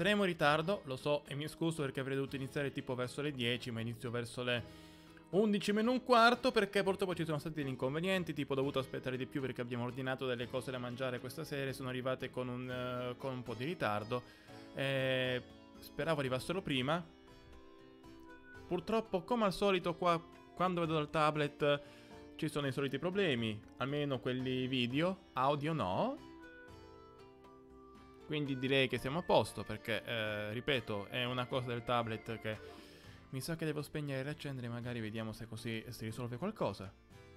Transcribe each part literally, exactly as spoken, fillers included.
Saremo in ritardo, lo so, e mi scuso perché avrei dovuto iniziare tipo verso le dieci, ma inizio verso le undici meno un quarto perché purtroppo ci sono stati degli inconvenienti, tipo ho dovuto aspettare di più perché abbiamo ordinato delle cose da mangiare questa sera e sono arrivate con un, uh, con un po' di ritardo. E speravo arrivassero prima. Purtroppo, come al solito, qua quando vedo dal tablet ci sono i soliti problemi, almeno quelli video, audio no. Quindi direi che siamo a posto perché, eh, ripeto, è una cosa del tablet che mi sa che devo spegnere e riaccendere, magari vediamo se così si risolve qualcosa.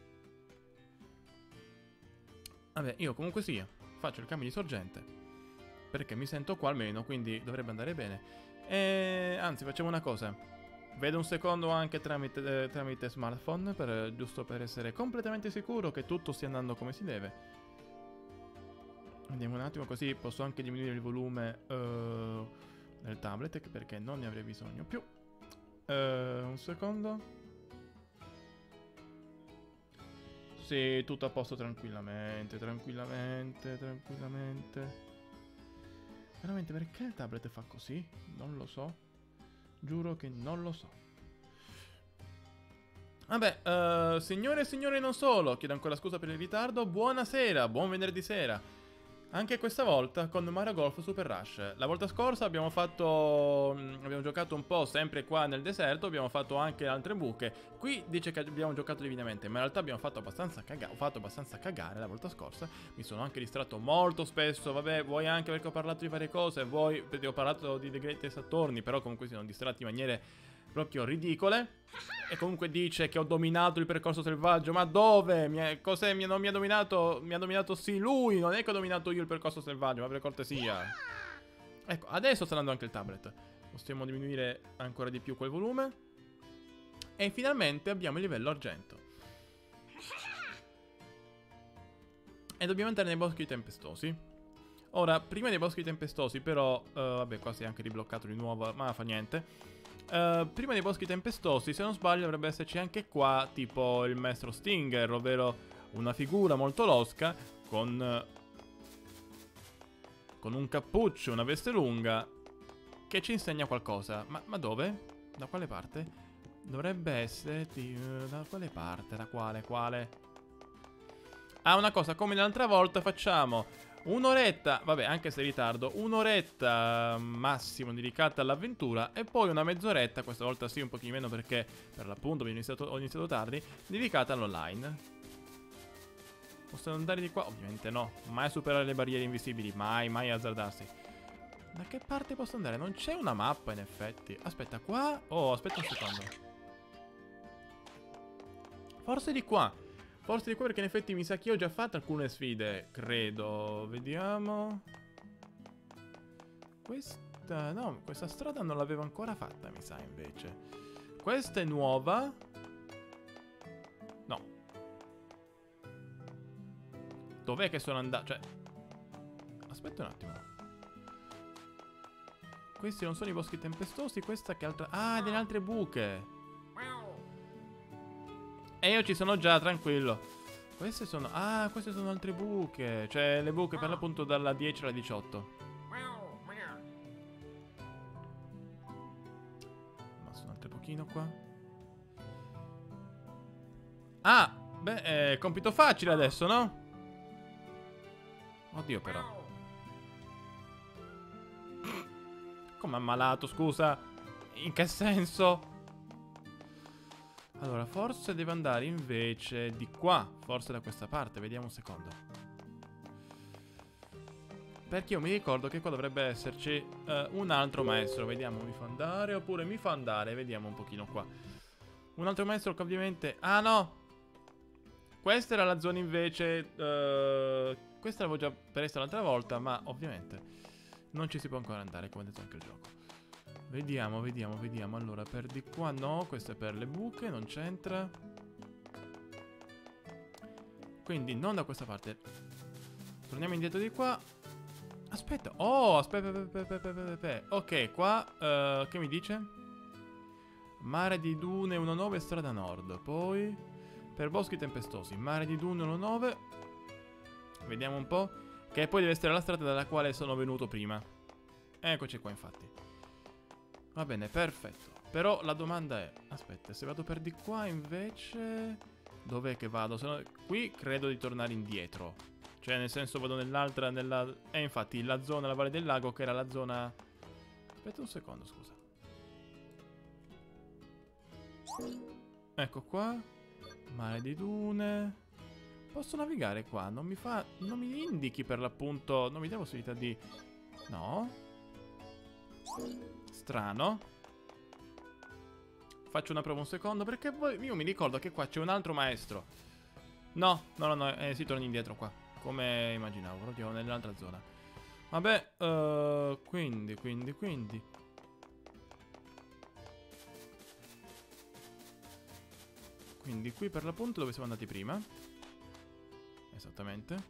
Vabbè, io comunque sia, faccio il cambio di sorgente, perché mi sento qua almeno, quindi dovrebbe andare bene. E anzi, facciamo una cosa. Vedo un secondo anche tramite, eh, tramite smartphone, per, giusto per essere completamente sicuro che tutto stia andando come si deve. Andiamo un attimo, così posso anche diminuire il volume uh, del tablet, perché non ne avrei bisogno più. Uh, un secondo. Sì, tutto a posto tranquillamente, tranquillamente, tranquillamente. Veramente, perché il tablet fa così? Non lo so. Giuro che non lo so. Vabbè, uh, signore e signori non solo, chiedo ancora scusa per il ritardo. Buonasera, buon venerdì sera. Anche questa volta con Mario Golf Super Rush. La volta scorsa abbiamo fatto... abbiamo giocato un po' sempre qua nel deserto, abbiamo fatto anche altre buche. Qui dice che abbiamo giocato divinamente, ma in realtà abbiamo fatto abbastanza cagare. Ho fatto abbastanza cagare la volta scorsa. Mi sono anche distratto molto spesso, vabbè, vuoi anche perché ho parlato di varie cose, vuoi perché ho parlato di The Greatest Attorney, però comunque si sono distratti in maniere proprio ridicole. E comunque dice che ho dominato il percorso selvaggio. Ma dove? Mi è, cos'è? Mi, non mi ha dominato. Mi ha dominato sì lui. Non è che ho dominato io il percorso selvaggio, ma per cortesia. Ecco, adesso sta andando anche il tablet. Possiamo diminuire ancora di più quel volume. E finalmente abbiamo il livello argento. E dobbiamo entrare nei boschi tempestosi. Ora, prima dei boschi tempestosi però uh, vabbè, qua si è anche ribloccato di nuovo, ma fa niente. Uh, prima dei boschi tempestosi, se non sbaglio, dovrebbe esserci anche qua tipo il maestro Stinger, ovvero una figura molto losca con uh, con un cappuccio, una veste lunga, che ci insegna qualcosa. Ma, ma dove? Da quale parte? Dovrebbe essere uh, da quale parte? Da quale? Quale? Ah, una cosa, come l'altra volta facciamo un'oretta, vabbè, anche se in ritardo, un'oretta massimo dedicata all'avventura e poi una mezz'oretta, questa volta sì un pochino meno perché per l'appunto ho iniziato, ho iniziato tardi, dedicata all'online. Posso andare di qua? Ovviamente no, mai superare le barriere invisibili, mai, mai azzardarsi. Da che parte posso andare? Non c'è una mappa in effetti. Aspetta, qua? Oh, aspetta un secondo. Forse di qua. Forse di qua perché in effetti mi sa che io ho già fatto alcune sfide, credo. Vediamo. Questa... no, questa strada non l'avevo ancora fatta, mi sa invece. Questa è nuova. No. Dov'è che sono andato? Cioè... aspetta un attimo. Questi non sono i boschi tempestosi, questa che altra... ah, delle altre buche. E io ci sono già, tranquillo. Queste sono... ah, queste sono altre buche. Cioè, le buche per l'appunto dalla dieci alla diciotto. Ma sono altre pochino qua. Ah, beh, è compito facile adesso, no? Oddio, però. Come ammalato, scusa? In che senso? Allora, forse deve andare invece di qua. Forse da questa parte, vediamo un secondo. Perché io mi ricordo che qua dovrebbe esserci uh, un altro maestro. Vediamo, mi fa andare oppure mi fa andare. Vediamo un pochino qua. Un altro maestro che ovviamente... ah no! Questa era la zona invece... Uh, questa l'avevo già presa l'altra volta, ma ovviamente non ci si può ancora andare, come ha detto anche il gioco. Vediamo, vediamo, vediamo. Allora, per di qua no, questo è per le buche, non c'entra. Quindi non da questa parte. Torniamo indietro di qua. Aspetta, oh, aspetta, aspetta, aspetta, aspetta, aspetta. Ok, qua, uh, che mi dice? Mare di Dune diciannove, strada nord. Poi, per boschi tempestosi, Mare di Dune Eccoci qua, infatti. Va bene, perfetto. Però la domanda è... Aspetta, se vado per di qua invece... Dov'è che vado? Se no... Qui credo di tornare indietro. Cioè, nel senso, vado nell'altra... Nella... Eh, infatti, la zona, la Valle del Lago, che era la zona... Aspetta un secondo, scusa. Ecco qua. Mare di dune. Posso navigare qua? Non mi fa... Non mi indichi per l'appunto... Non mi dà la possibilità di... No. Strano. Faccio una prova un secondo perché poi io mi ricordo che qua c'è un altro maestro. No, no, no, no, eh, si torna indietro qua. Come immaginavo, proprio nell'altra zona. Vabbè, uh, quindi, quindi, quindi. Quindi qui per l'appunto dove siamo andati prima. Esattamente.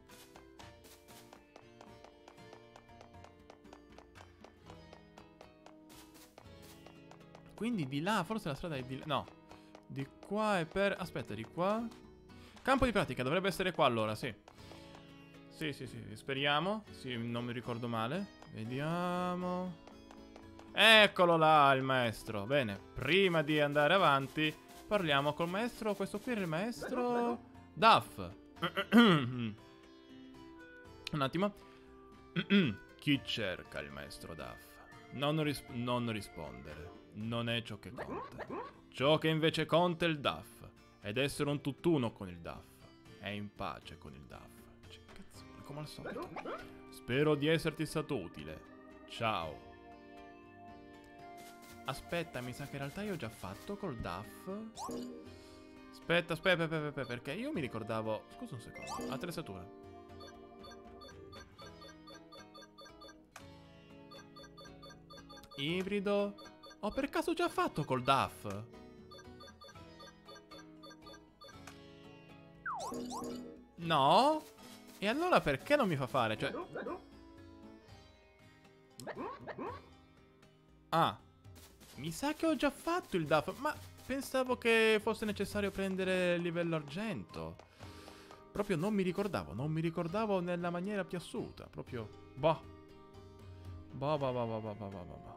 Quindi di là, forse la strada è di là. No. Di qua è per... Aspetta, di qua. Campo di pratica, dovrebbe essere qua allora, sì. Sì, sì, sì, speriamo. Sì, non mi ricordo male. Vediamo. Eccolo là, il maestro. Bene, prima di andare avanti, parliamo col maestro. Questo qui era il maestro... Duff. Un attimo. Chi cerca il maestro Duff? Non, ris non rispondere. Non è ciò che conta. Ciò che invece conta è il Duff. Ed essere un tutt'uno con il Duff. È in pace con il Duff. Cioè, cazzone, come al solito. Spero di esserti stato utile. Ciao. Aspetta, mi sa che in realtà io ho già fatto col Duff. Aspetta, aspetta, aspetta, aspetta, perché io mi ricordavo... Scusa un secondo. Attrezzatura. Ibrido. Ho per caso già fatto col Duff? No? E allora perché non mi fa fare? Cioè... Ah. Mi sa che ho già fatto il Duff. Ma pensavo che fosse necessario prendere il livello argento. Proprio non mi ricordavo. Non mi ricordavo nella maniera più assoluta. Proprio... Boh. Boh, boh, boh, boh, boh, boh, boh, boh.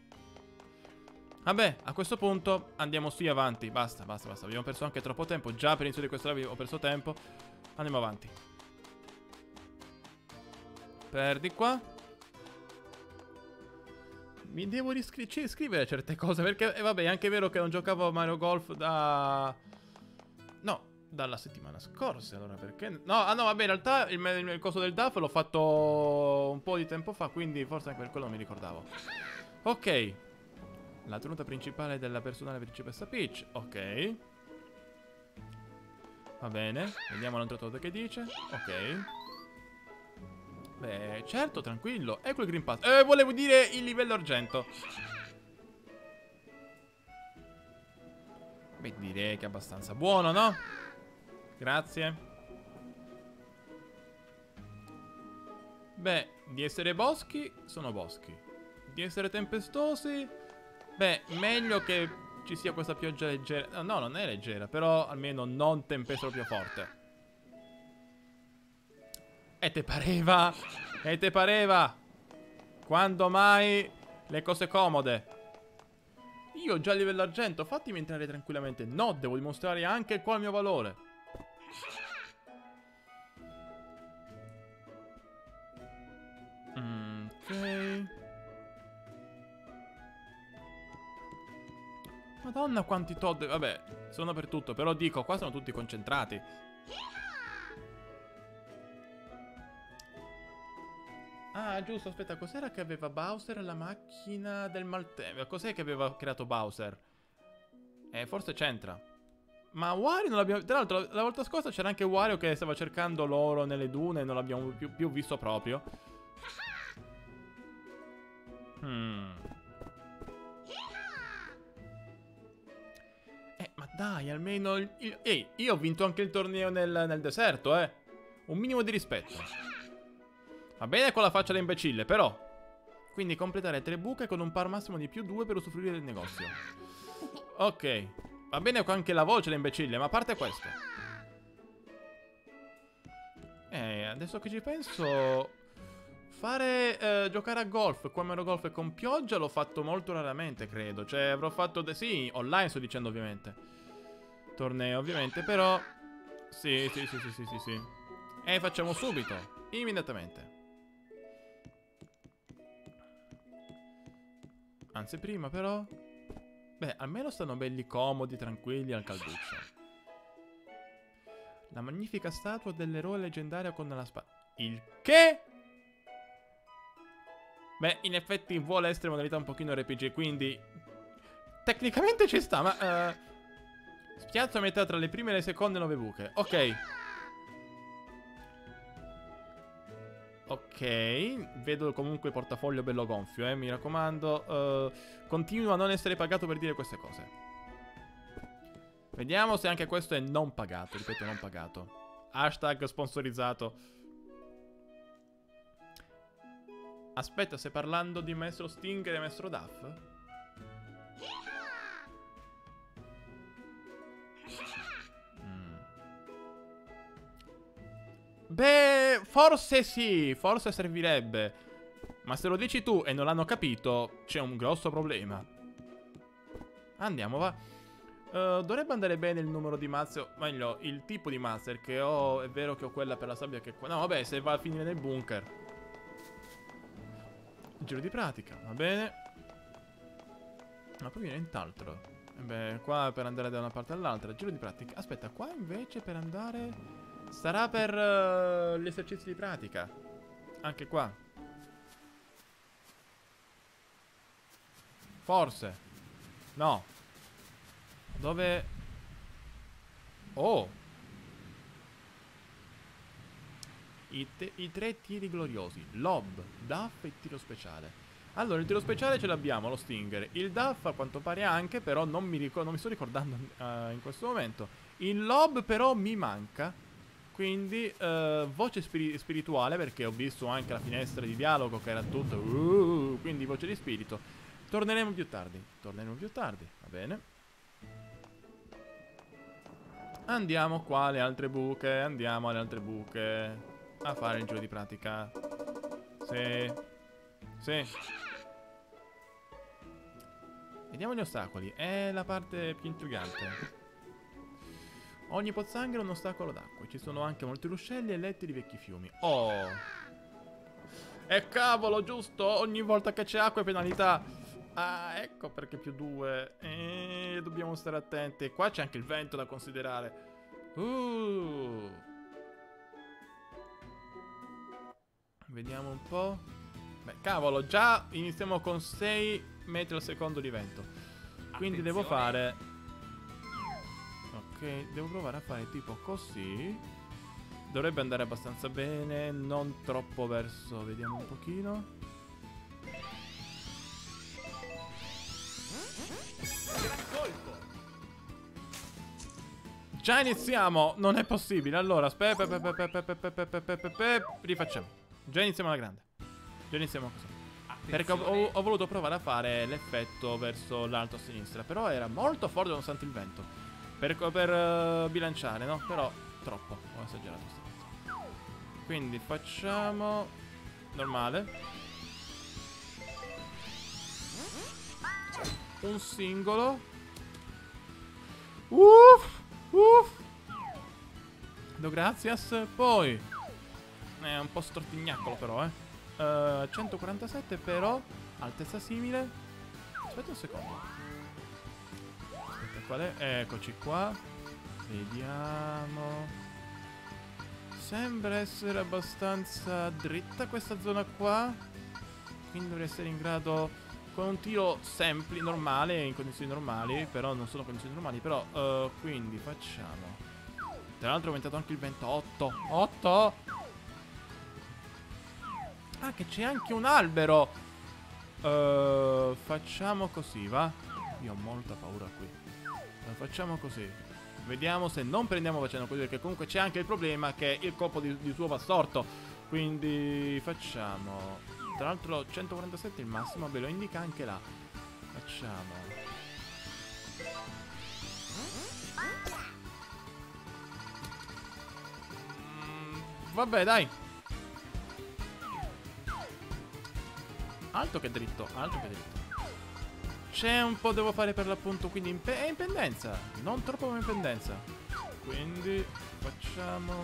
Vabbè, a questo punto andiamo sì avanti. Basta, basta, basta. Abbiamo perso anche troppo tempo. Già per l'inizio di questa live ho perso tempo. Andiamo avanti. Per di qua. Mi devo riscrivere certe cose. Perché, eh, vabbè, è anche vero che non giocavo a Mario Golf da... No, dalla settimana scorsa. Allora, perché... No, ah no, vabbè, in realtà il, il, il coso del D A F l'ho fatto un po' di tempo fa. Quindi forse anche per quello non mi ricordavo. Ok. La tenuta principale della personale principessa Peach. Ok. Va bene. Vediamo l'introdotto che dice. Ok. Beh, certo, tranquillo. Ecco il Green Pass. Eh, volevo dire il livello argento. Beh, direi che è abbastanza buono, no? Grazie. Beh, di essere boschi, sono boschi. Di essere tempestosi... Beh, meglio che ci sia questa pioggia leggera. No, non è leggera, però almeno non tempesta proprio forte. E te pareva? E te pareva? Quando mai le cose comode? Io ho già il livello argento, fatemi entrare tranquillamente. No, devo dimostrare anche qua il mio valore. Mm, ok. Madonna quanti Todd. Vabbè, sono per tutto. Però dico, qua sono tutti concentrati. Ah, giusto, aspetta, cos'era che aveva Bowser? La macchina del maltempo. Cos'è che aveva creato Bowser? Eh, forse c'entra. Ma Wario non l'abbiamo... Tra l'altro, la volta scorsa c'era anche Wario che stava cercando l'oro nelle dune e non l'abbiamo più, più visto proprio. Hmm... Eh, ma dai, almeno... Il, il, ehi, io ho vinto anche il torneo nel, nel deserto, eh. Un minimo di rispetto. Va bene con la faccia da imbecille, però. Quindi completare tre buche con un par massimo di più due per usufruire del negozio. Ok. Va bene con anche la voce da imbecille, ma a parte questo. Eh, adesso che ci penso... Fare, eh, giocare a golf, come ero golf con pioggia, l'ho fatto molto raramente, credo. Cioè, avrò fatto, de- sì, online sto dicendo ovviamente. Torneo, ovviamente, però... Sì, sì, sì, sì, sì, sì, sì. E facciamo subito, immediatamente. Anzi, prima però... Beh, almeno stanno belli comodi, tranquilli al calduccio. La magnifica statua dell'eroe leggendario con la spada. Il che? Beh, in effetti vuole essere modalità un pochino R P G, quindi... Tecnicamente ci sta, ma... Uh... Spiazzo a metà tra le prime e le seconde nove buche. Ok. Ok. Vedo comunque il portafoglio bello gonfio, eh, mi raccomando. Uh, continuo a non essere pagato per dire queste cose. Vediamo se anche questo è non pagato. Ripeto, non pagato. Hashtag sponsorizzato. Aspetta, stai parlando di Maestro Stinger e Maestro Duff? Mm. Beh, forse sì, forse servirebbe. Ma se lo dici tu e non l'hanno capito, c'è un grosso problema. Andiamo, va. Uh, dovrebbe andare bene il numero di mazze, o meglio, il tipo di master che ho. È vero che ho quella per la sabbia che qua. No, vabbè, se va a finire nel bunker. Giro di pratica, va bene. Ma poi viene nient'altro. E beh, qua per andare da una parte all'altra. Giro di pratica. Aspetta, qua invece per andare... Sarà per uh, gli esercizi di pratica. Anche qua. Forse. No. Dove... Oh. I, I tre tiri gloriosi. Lob, Duff e tiro speciale. Allora, il tiro speciale ce l'abbiamo, lo Stinger. Il Duff a quanto pare anche, però non mi, ricor non mi sto ricordando uh, in questo momento. Il Lob però mi manca. Quindi, uh, voce spiri spirituale, perché ho visto anche la finestra di dialogo che era tutto... Uh, quindi voce di spirito. Torneremo più tardi. Torneremo più tardi, va bene. Andiamo qua alle altre buche. Andiamo alle altre buche. A fare il giro di pratica. Sì. Sì. Vediamo gli ostacoli. È la parte più intrigante. Ogni pozzanghero è un ostacolo d'acqua. Ci sono anche molti ruscelli e letti di vecchi fiumi. Oh. E cavolo, giusto? Ogni volta che c'è acqua è penalità. Ah, ecco perché più due. E dobbiamo stare attenti. Qua c'è anche il vento da considerare. Uh. Vediamo un po'. Beh, cavolo, già iniziamo con sei metri al secondo di vento. Quindi Attenzione. Devo fare... Ok, devo provare a fare tipo così. Dovrebbe andare abbastanza bene. Non troppo verso... Vediamo un pochino. Gran colpo. Già iniziamo. Non è possibile. Allora, aspetta. Rifacciamo. Già iniziamo alla grande. Già iniziamo così. Attenzione. Perché ho, ho, ho voluto provare a fare l'effetto verso l'alto a sinistra. Però era molto forte nonostante il vento. Per, per uh, bilanciare, no? Però troppo. Ho esagerato stavolta. Quindi facciamo normale. Un singolo. Uff. Uff. Do grazias. Poi è un po' stortignacolo però, eh. Uh, centoquarantasette però, altezza simile. Aspetta un secondo. Aspetta, qual è? Eccoci qua. Vediamo. Sembra essere abbastanza dritta questa zona qua. Quindi dovrei essere in grado, con un tiro semplice, normale, in condizioni normali. Però non sono condizioni normali. Però, uh, quindi facciamo. Tra l'altro è aumentato anche il vento. otto. otto. Ah, che c'è anche un albero. uh, Facciamo così, va? Io ho molta paura qui. uh, Facciamo così. Vediamo se non prendiamo facendo così, perché comunque c'è anche il problema che il colpo di, di suo va storto. Quindi facciamo. Tra l'altro centoquarantasette è il massimo. Ve lo indica anche là. Facciamo. mm, Vabbè, dai. alto che dritto, alto che dritto. C'è un po' devo fare per l'appunto, quindi in è in pendenza. Non troppo in pendenza. Quindi facciamo...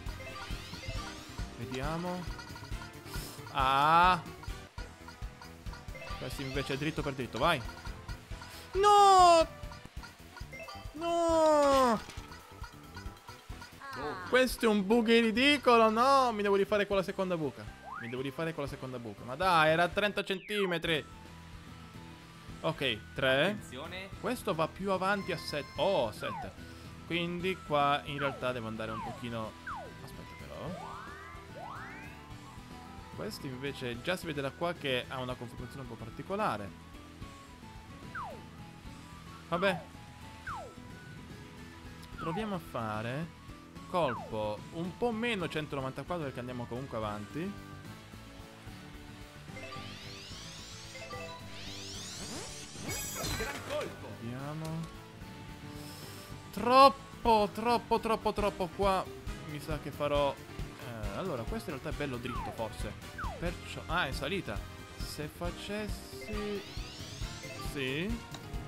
Vediamo. Ah! Questo invece è dritto per dritto, vai. No! No! Questo è un buco ridicolo, no! Mi devo rifare con la seconda buca. Mi devo rifare con la seconda buca. Ma dai, era a trenta centimetri. Ok, tre. Attenzione. Questo va più avanti a sette. Oh, sette. Quindi qua in realtà devo andare un pochino... Aspetta però. Questo invece già si vede da qua che ha una conformazione un po' particolare. Vabbè. Proviamo a fare colpo un po' meno centonovantaquattro perché andiamo comunque avanti. Gran colpo. Vediamo. Troppo, troppo, troppo, troppo qua. Mi sa che farò... Eh, allora, questo in realtà è bello dritto forse. Perciò... Ah, è salita. Se facessi... Sì.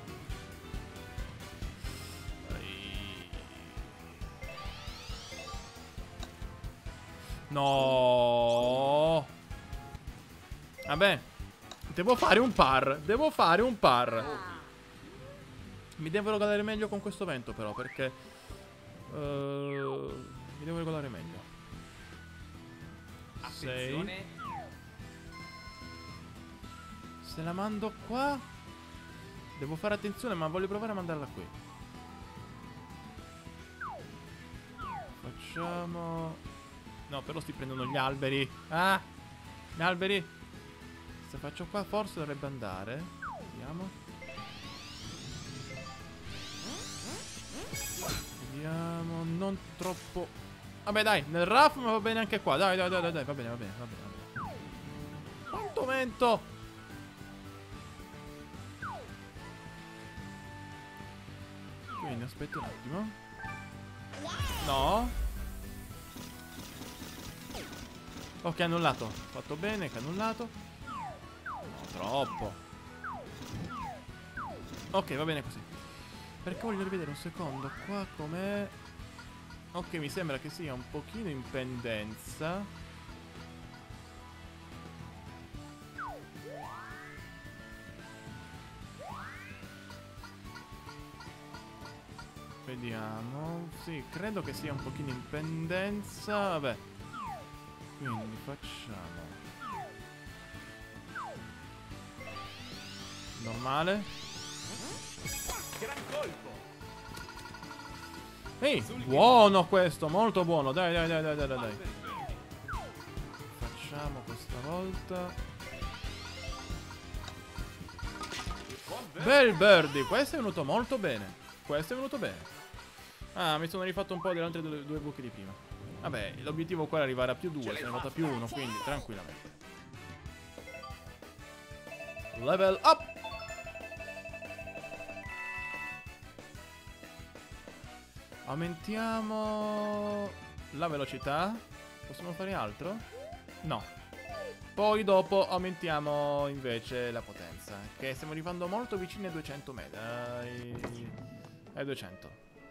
No. Vabbè. Devo fare un par. Devo fare un par. Mi devo regolare meglio con questo vento però, perché uh, mi devo regolare meglio. Attenzione. Se la mando qua devo fare attenzione, ma voglio provare a mandarla qui. Facciamo... No, però sti prendono gli alberi. Ah! Gli alberi. Se faccio qua forse dovrebbe andare. Vediamo. Vediamo. Non troppo. Vabbè dai, nel rough ma va bene anche qua. Dai, dai, dai, dai, va bene, va bene, va bene, va bene. Quanto vento! Quindi aspetta un attimo. No. Ok, annullato. Fatto bene, che annullato. No, troppo. Ok, va bene così. Perché voglio rivedere un secondo. Qua com'è? Ok, mi sembra che sia un pochino in pendenza. Vediamo. Sì, credo che sia un pochino in pendenza. Vabbè. Quindi facciamo normale. Gran colpo. Ehi, buono questo, molto buono. Dai, dai, dai, dai, dai, dai. Facciamo questa volta. Bel birdie, questo è venuto molto bene. Questo è venuto bene. Ah, mi sono rifatto un po' delle altre due, due buche di prima. Vabbè, l'obiettivo qua è arrivare a più due, sono arrivato a più uno, quindi tranquillamente. Level up! Aumentiamo la velocità. Possiamo fare altro? No. Poi dopo aumentiamo invece la potenza, che stiamo arrivando molto vicini ai duecento metri. Ai, ai duecento.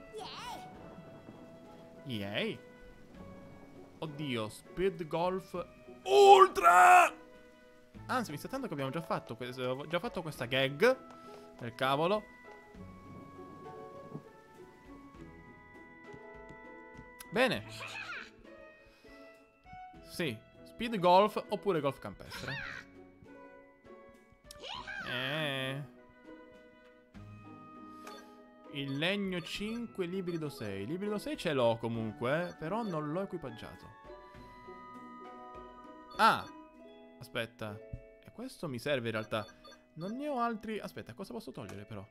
Yay! Oddio, Speed Golf Ultra! Anzi, mi sta tanto che abbiamo già fatto, ho già fatto questa gag del cavolo. Bene. Sì, Speed Golf oppure Golf Campestre. Eh. Il legno cinque, l'ibrido sei. L'ibrido sei ce l'ho comunque, eh, però non l'ho equipaggiato. Ah! Aspetta. E questo mi serve in realtà. Non ne ho altri... Aspetta, cosa posso togliere però?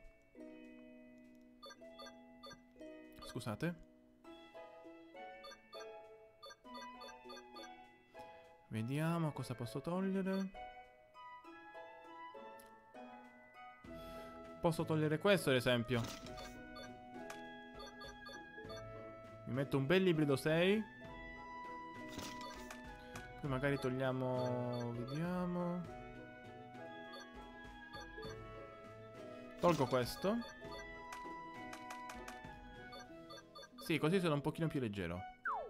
Scusate. Vediamo cosa posso togliere. Posso togliere questo ad esempio. Mi metto un bel ibrido sei. Poi magari togliamo... Vediamo. Tolgo questo. Sì, così sono un pochino più leggero.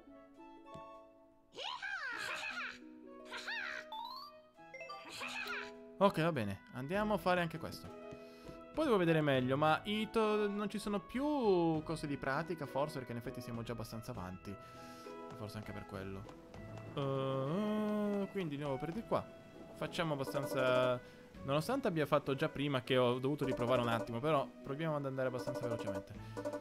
Ok, va bene. Andiamo a fare anche questo. Poi devo vedere meglio, ma Ito non ci sono più cose di pratica, forse, perché in effetti siamo già abbastanza avanti. Forse anche per quello. Uh, quindi di nuovo per di qua. Facciamo abbastanza... Nonostante abbia fatto già prima che ho dovuto riprovare un attimo, però proviamo ad andare abbastanza velocemente.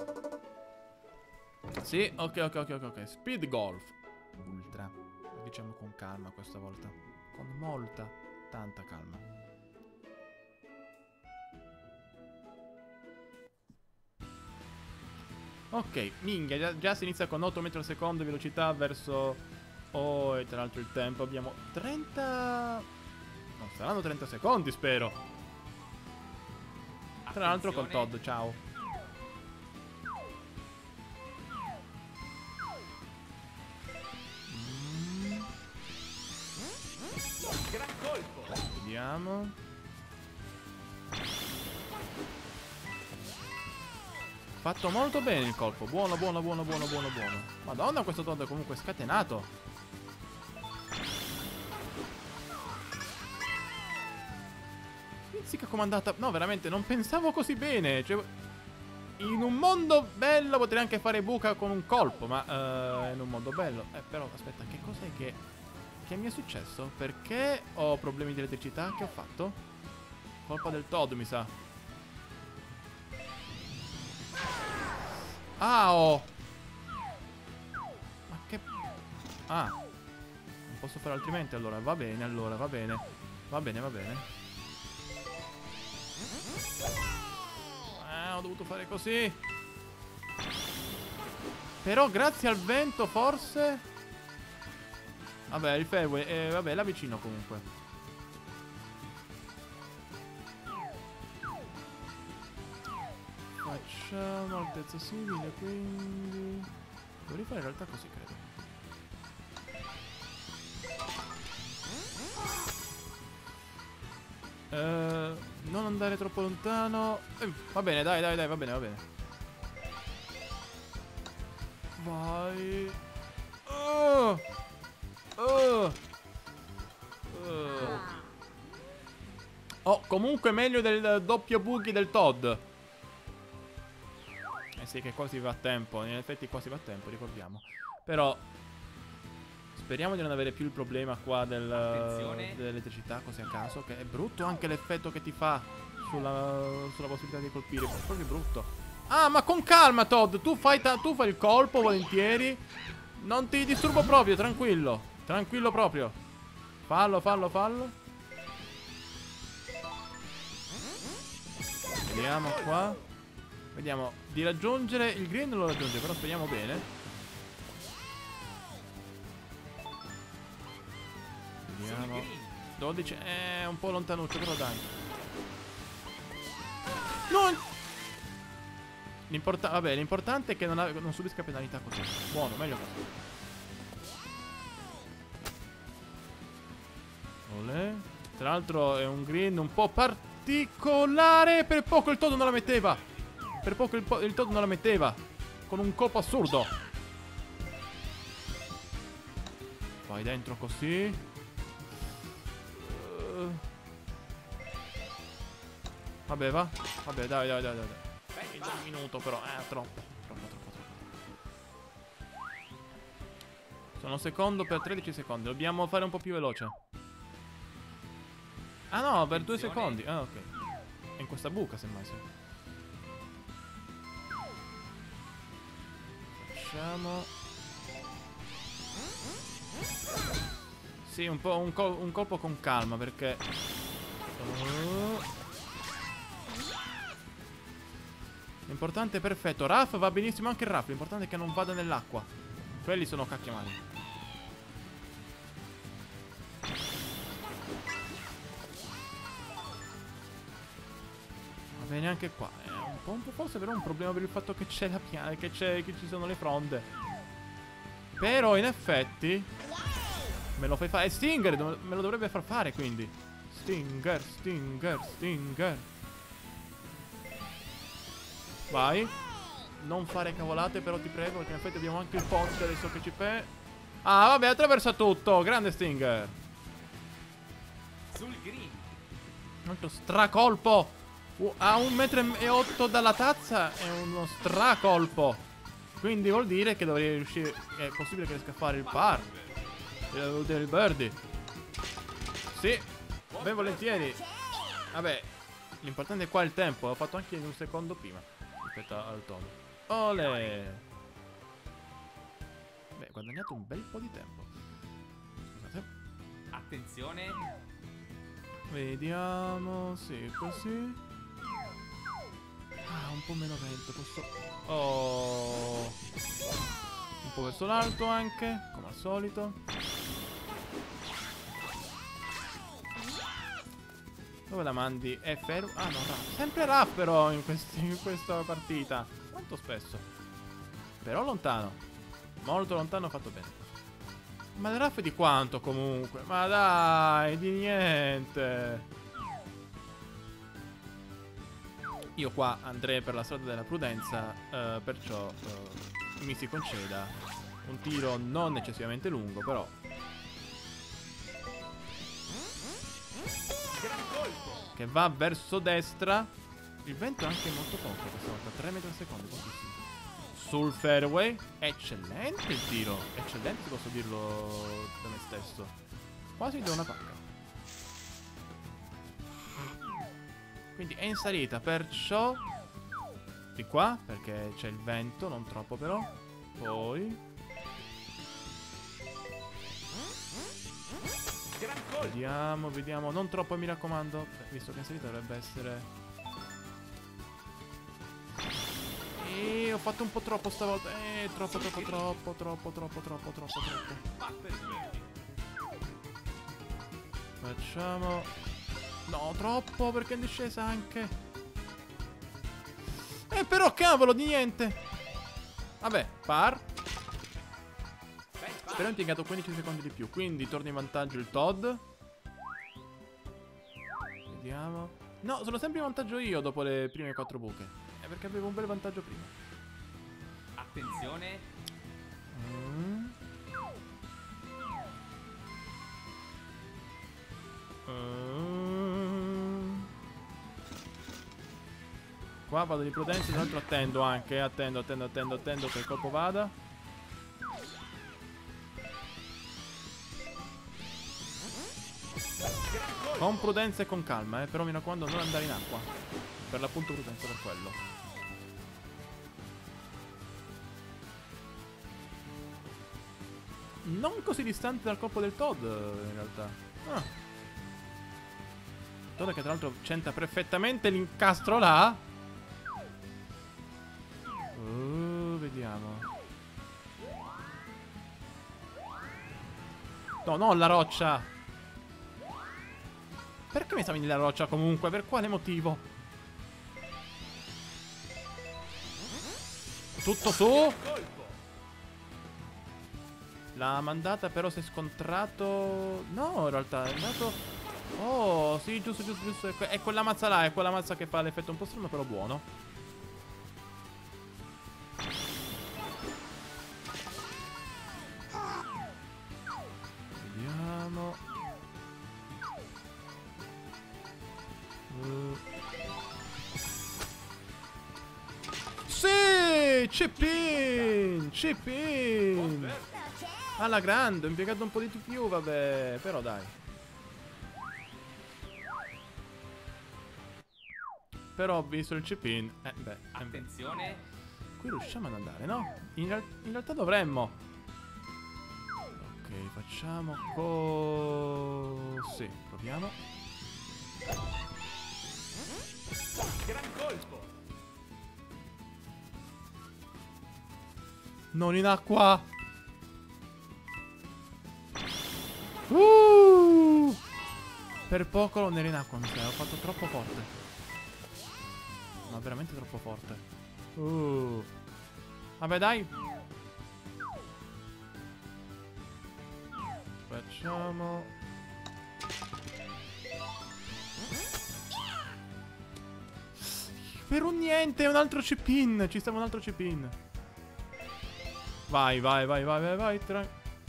Sì, ok, ok, ok, ok, ok. Speed Golf Ultra. Lo diciamo con calma questa volta. Con molta, tanta calma. Ok, minchia, già, già si inizia con otto metri al secondo di velocità verso... Oh, e tra l'altro il tempo abbiamo trenta... Non saranno trenta secondi, spero. Tra l'altro col Todd, ciao. Mm. Gran colpo. Vediamo. Fatto molto bene il colpo. Buono, buono, buono, buono, buono, buono. Madonna, questo Todd è comunque scatenato. Pizzica comandata. No, veramente, non pensavo così bene. Cioè, in un mondo bello potrei anche fare buca con un colpo. Ma uh, in un mondo bello. Eh, però, aspetta, che cos'è che... Che mi è successo? Perché ho problemi di elettricità? Che ho fatto? Colpa del Todd, mi sa. Ah, oh! Ma che... Ah. Non posso fare altrimenti, allora. Va bene, allora, va bene. Va bene, va bene. Ah, ho dovuto fare così. Però grazie al vento, forse... Vabbè, il fairway, eh, vabbè, là vicino comunque. Facciamo altezza simile, quindi... Devo rifare in realtà così, credo. Uh, non andare troppo lontano. eh, Va bene, dai, dai, dai, va bene, va bene. Vai. Oh. Oh. Oh. Oh, comunque meglio del doppio buggy del Todd. Eh sì, che qua si va a tempo. In effetti qua si va a tempo, ricordiamo. Però speriamo di non avere più il problema qua del, dell'elettricità, così a caso. Che è brutto anche l'effetto che ti fa sulla, sulla possibilità di colpire. È proprio brutto. Ah, ma con calma, Todd. Tu fai, tu fai il colpo volentieri. Non ti disturbo proprio, tranquillo. Tranquillo proprio. Fallo, fallo, fallo. Vediamo qua. Vediamo di raggiungere il green, non lo raggiunge, però speriamo bene. Vediamo. dodici, è un po' lontanuccio, però dai. Non... L'importante, vabbè, l'importante è che non, ha, non subisca penalità così. Buono, meglio così. Olè. Tra l'altro è un green un po' particolare. Per poco il Todd non la metteva. Per poco il, il Todd non la metteva. Con un colpo assurdo. Vai dentro così. uh. Vabbè, va. Vabbè, dai, dai, dai, dai. È già un minuto però. Eh, troppo. Troppo, troppo, troppo. Sono secondo per tredici secondi. Dobbiamo fare un po' più veloce. Ah no, per due secondi. Ah, ok. È in questa buca, semmai, sì. Facciamo... Sì, un po' un, col un colpo con calma, perché... Uh... L'importante è perfetto. Ruff va benissimo anche il Ruff. L'importante è che non vada nell'acqua. Quelli sono cacchiamani. Bene anche qua. È un po', un po' forse però un problema per il fatto che c'è la piana, che c'è, che ci sono le fronde. Però in effetti me lo fai fare. È Stinger, me lo dovrebbe far fare, quindi. Stinger, Stinger, Stinger. Vai. Non fare cavolate però ti prego, perché in effetti abbiamo anche il ponte adesso che ci pe... Ah vabbè, attraversa tutto. Grande Stinger. Sul green. Un altro stracolpo. Uh, a un metro e otto dalla tazza è uno stracolpo. Quindi vuol dire che dovrei riuscire... È possibile che riesca a fare il par. Il, il birdie. Sì. Ben volentieri. Vabbè, l'importante è qua il tempo. L'ho fatto anche in un secondo prima rispetto al Tom. Ole. Beh, ho guadagnato un bel po' di tempo. Scusate. Attenzione. Vediamo. Sì, così. Ah, un po' meno vento. Posso... Oh. Un po' verso l'alto anche, come al solito. Dove la mandi? È fermo? Ah no, Raph. Sempre Raph però in, questi, in questa partita. Quanto spesso. Però lontano. Molto lontano, ho fatto bene. Ma il Raph di quanto comunque? Ma dai, di niente. Io qua andrei per la strada della prudenza, eh, perciò eh, mi si conceda un tiro non eccessivamente lungo, però. Gran colpo. Che va verso destra. Il vento è anche molto poco questa volta, tre metri al secondo, pochissimo. Sul fairway. Eccellente il tiro. Eccellente, se posso dirlo da me stesso. Quasi da una pacca. Quindi è in salita, perciò di qua, perché c'è il vento, non troppo però. Poi Gran colpo. vediamo, vediamo. Non troppo, mi raccomando, visto che in salita dovrebbe essere. E ho fatto un po' troppo stavolta. Eh, troppo, troppo, troppo, troppo, troppo, troppo, troppo, troppo. Va per il birdie. Facciamo. No, troppo, perché è in discesa anche. Eh, però cavolo, di niente. Vabbè, par. Bel par. Però ho impiegato quindici secondi di più, quindi torna in vantaggio il Todd. Vediamo. No, sono sempre in vantaggio io dopo le prime quattro buche. È perché avevo un bel vantaggio prima. Attenzione. Mm. Mm. Qua vado di prudenza, tra l'altro attendo anche. Attendo, attendo, attendo, attendo che il colpo vada. Con prudenza e con calma, eh. Però mi raccomando non andare in acqua. Per l'appunto prudenza per quello. Non così distante dal colpo del Todd, in realtà. Ah. Todd che tra l'altro centra perfettamente l'incastro là. Uh, vediamo. No, non la roccia. Perché mi esamini la roccia comunque? Per quale motivo? Tutto su. Colpo. L'ha mandata però si è scontrato. No, in realtà è andato. Oh, sì, giusto, giusto, giusto. È, que è quella mazza là, è quella mazza che fa l'effetto un po' strano, però buono. Vediamo. Uh. Sì, chip-in, chip-in. Alla grande, ho impiegato un po' di più, vabbè, però dai. Però ho visto il chip-in. Eh, beh, eh, beh. Attenzione. Qui riusciamo ad andare, no? In, real in realtà dovremmo. Ok, facciamo così. Proviamo. Gran colpo. Non in acqua. Uh! Per poco non ero in acqua, mi sa. Ho fatto troppo forte. Ma veramente troppo forte. Uh. Vabbè, dai. Facciamo. Per un niente, un altro chip-in. Ci stava un altro chip-in. Vai, vai, vai, vai, vai, vai. Tra...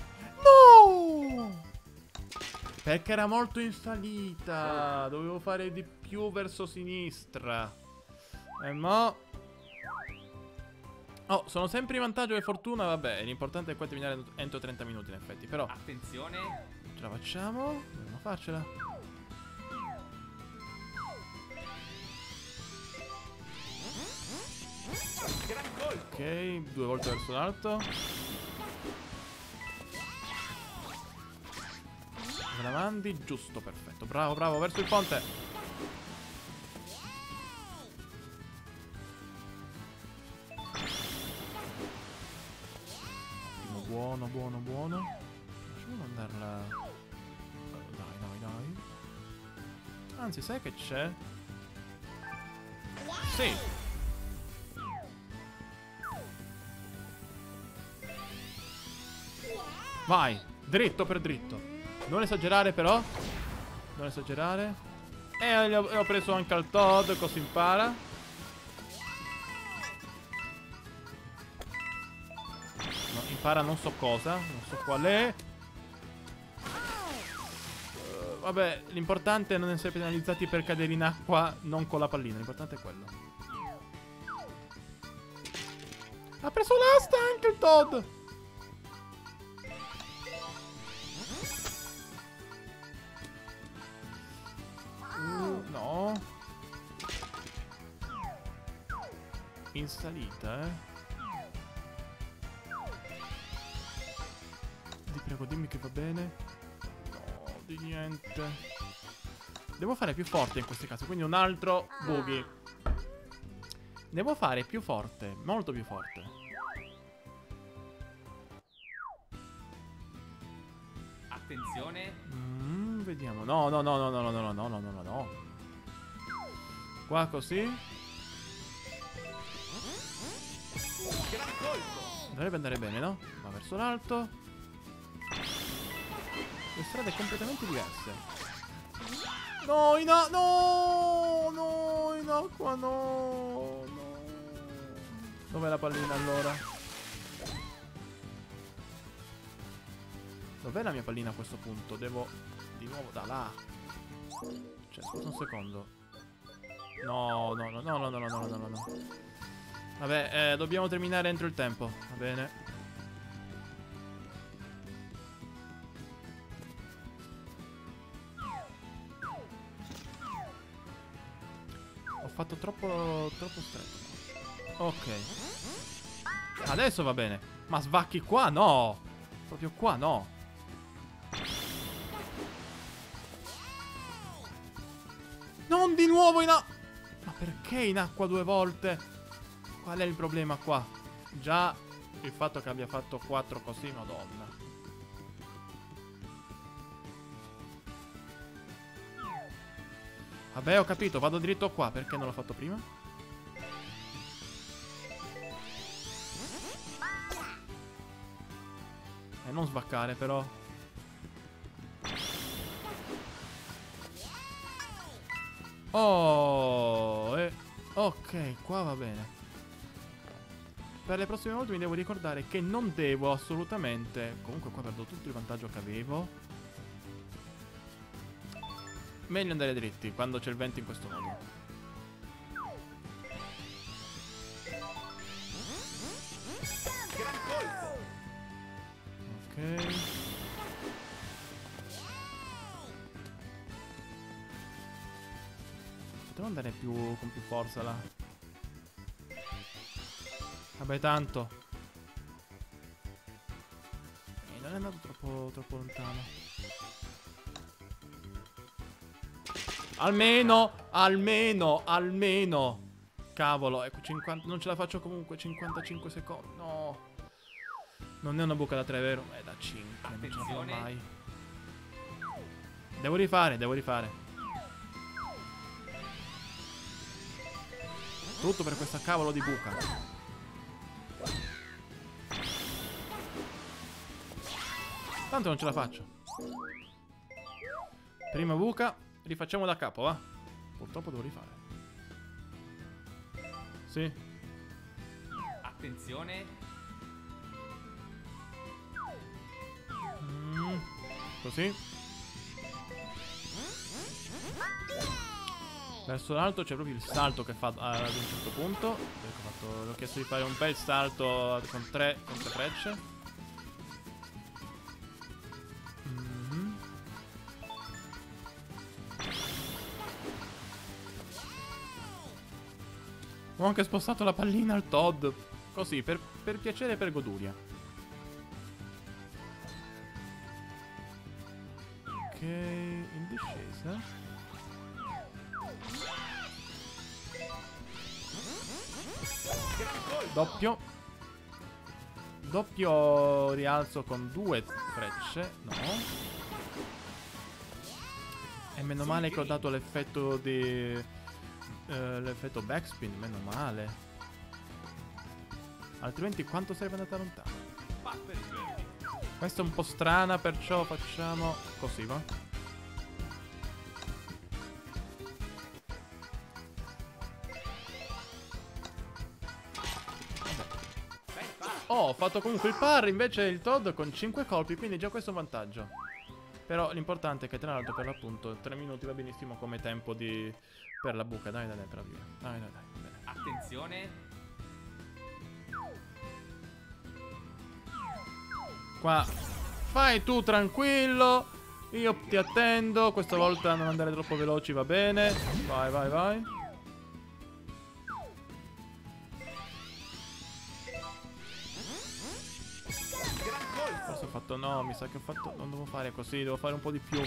No! Perché era molto in salita. Dovevo fare di più verso sinistra. E mo... Oh, sono sempre in vantaggio e fortuna, vabbè. L'importante è qua terminare entro trenta minuti, in effetti. Però... Attenzione. Ce la facciamo? Dobbiamo farcela. Gran colpo. Ok, due volte verso l'alto. Me la mandi? Giusto, perfetto. Bravo, bravo, verso il ponte. Ottimo, buono, buono, buono. Facciamo mandarla... Dai, dai, dai. Anzi, sai che c'è? Sì. Vai, dritto per dritto. Non esagerare però. Non esagerare. E gli ho, ho preso anche al Toad, così impara. No, impara non so cosa. Non so qual è. Uh, vabbè, l'importante è non essere penalizzati per cadere in acqua non con la pallina. L'importante è quello. Ha preso l'asta anche il Toad. No. In salita, eh. Ti prego, dimmi che va bene. No, di niente. Devo fare più forte in questi casi, quindi un altro boogie. Devo fare più forte, molto più forte. Attenzione. Mm, vediamo. No, no, no, no, no, no, no, no, no, no, no, no. Qua così. Gran colpo. Dovrebbe andare bene, no? Va verso l'alto. Le strade completamente diverse. No, in acqua. No, no, in acqua, no, no. Dov'è la pallina allora? Dov'è la mia pallina a questo punto? Devo di nuovo da là. Cioè, scusa un secondo. No, no, no, no, no, no, no, no, no, no. Vabbè, eh, dobbiamo terminare entro il tempo. Va bene. Ho fatto troppo, troppo stretto. Ok. Adesso va bene. Ma svacchi qua? No. Proprio qua no. Non di nuovo in acqua. Ma perché in acqua due volte? Qual è il problema qua? Già il fatto che abbia fatto quattro così, madonna. Vabbè, ho capito, vado dritto qua. Perché non l'ho fatto prima? E non svaccare però. Oh, eh. Ok, qua va bene. Per le prossime volte mi devo ricordare che non devo assolutamente... Comunque qua perdo tutto il vantaggio che avevo. Meglio andare dritti quando c'è il vento in questo modo. Gran colpo. Ok. Devo andare più con più forza là. Vabbè, tanto. E non è andato troppo, troppo lontano. Almeno, almeno, almeno. Cavolo, ecco, cinquanta, non ce la faccio comunque, cinquantacinque secondi. No. Non è una buca da tre, vero? È da cinque, non ce la farò mai. Devo rifare, devo rifare. Tutto per questa cavolo di buca. Tanto non ce la faccio. Prima buca. Rifacciamo da capo, va. Purtroppo devo rifare. Sì. Attenzione. Mm, così. Verso l'alto c'è proprio il salto che fa ad un certo punto. Ecco, ho fatto- l'ho chiesto di fare un bel salto con tre, con tre frecce. Mhm. Ho anche spostato la pallina al Todd. Così, per, per piacere e per goduria. Ok, in discesa. Doppio. Doppio rialzo con due frecce. No. E meno male che ho dato l'effetto di... eh, l'effetto backspin. Meno male. Altrimenti quanto sarebbe andata lontano? Questa è un po' strana, perciò facciamo così, va? Oh, ho fatto comunque il par, invece il Todd con cinque colpi, quindi già questo è un vantaggio. Però l'importante è che tra l'altro per l'appunto tre minuti va benissimo come tempo di... per la buca. Dai, dai, dai, per la via. Dai, dai, dai. Bene. Attenzione. Qua fai tu tranquillo. Io ti attendo. Questa volta non andare troppo veloci, va bene. Vai, vai, vai. Forse ho fatto... no, mi sa che ho fatto... non devo fare così, devo fare un po' di più.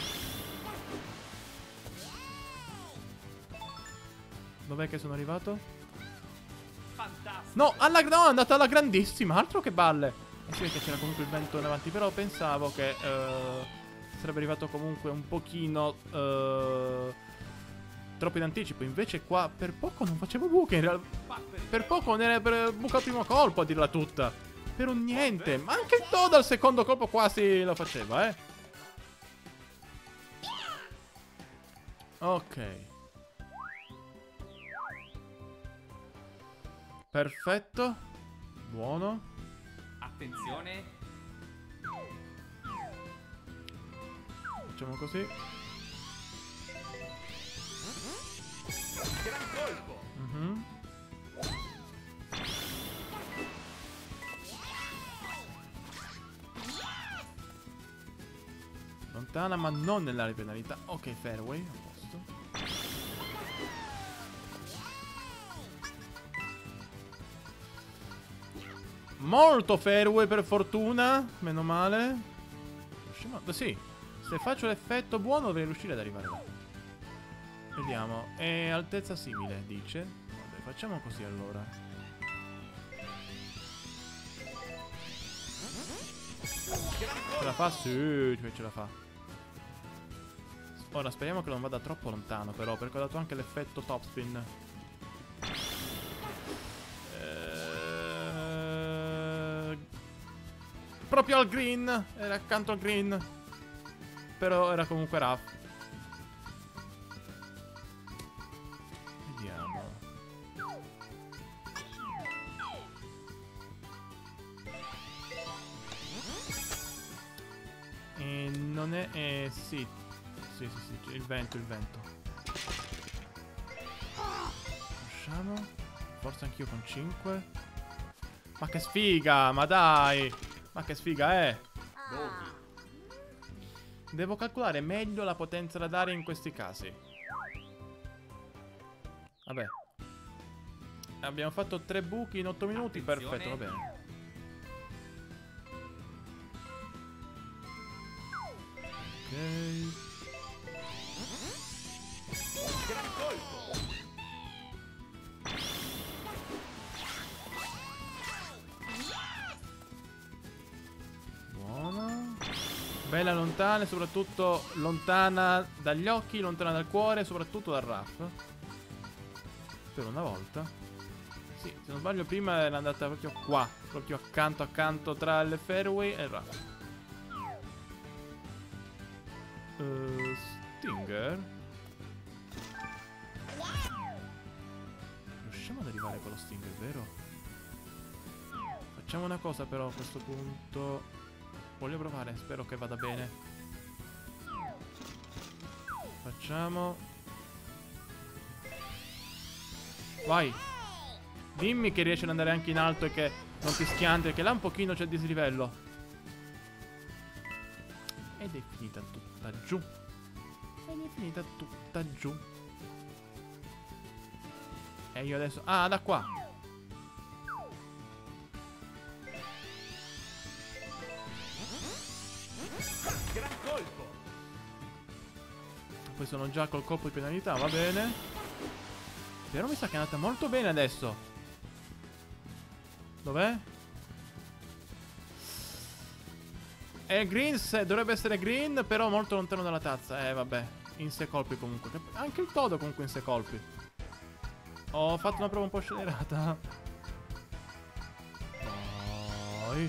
Dov'è che sono arrivato? Fantastico. No, alla... no, è andata alla grandissima. Altro che balle. E si vede che c'era comunque il vento in avanti. Però pensavo che eh, sarebbe arrivato comunque un pochino eh, troppo in anticipo. Invece qua per poco non facevo buche in realtà. Per poco ne era buca al primo colpo, a dirla tutta. Per un niente. Ma anche il Todd al secondo colpo quasi lo faceva, eh. Ok. Perfetto. Buono. Attenzione. Facciamo così. Gran colpo. Mhm. Lontana ma non nell'area di penalità. Ok, fairway, a posto. Molto fairway per fortuna. Meno male. Riusciamo... sì. Se faccio l'effetto buono dovrei riuscire ad arrivare là. Vediamo. È altezza simile, dice. Vabbè, facciamo così allora. Ce la fa? Sì, ce la fa. Ora speriamo che non vada troppo lontano però, perché ho dato anche l'effetto topspin. Eh... Proprio al green. Era accanto al green. Però era comunque rough. Vediamo. E non è... Eh, sì. Sì, sì, sì, il vento, il vento. Usciamo. Forse anch'io con cinque. Ma che sfiga, ma dai. Ma che sfiga è. Devo calcolare meglio la potenza da dare in questi casi. Vabbè. Abbiamo fatto tre buchi in otto minuti. Attenzione. Perfetto, va bene. Ok. Gran colpo. Buona. Bella lontana, soprattutto lontana dagli occhi, lontana dal cuore, soprattutto dal rough. Per una volta. Sì, se non sbaglio prima era andata proprio qua, proprio accanto accanto tra il fairway e il rough. Uh, Stinger. riusciamo ad arrivare con lo Stinger, vero? Facciamo una cosa però a questo punto. Voglio provare, spero che vada bene. Facciamo. Vai. Dimmi che riesci ad andare anche in alto e che non ti schianti, perché là un pochino c'è dislivello. Ed è finita tutta giù. Ed è finita tutta giù. E io adesso... Ah, da qua. Gran colpo. Poi sono già col colpo di penalità, va bene. Però mi sa che è andata molto bene adesso. Dov'è? È green, se, dovrebbe essere green, però molto lontano dalla tazza. Eh, vabbè. In sei colpi comunque. Anche il Todo comunque in sei colpi. Ho fatto una prova un po' scelerata. Poi.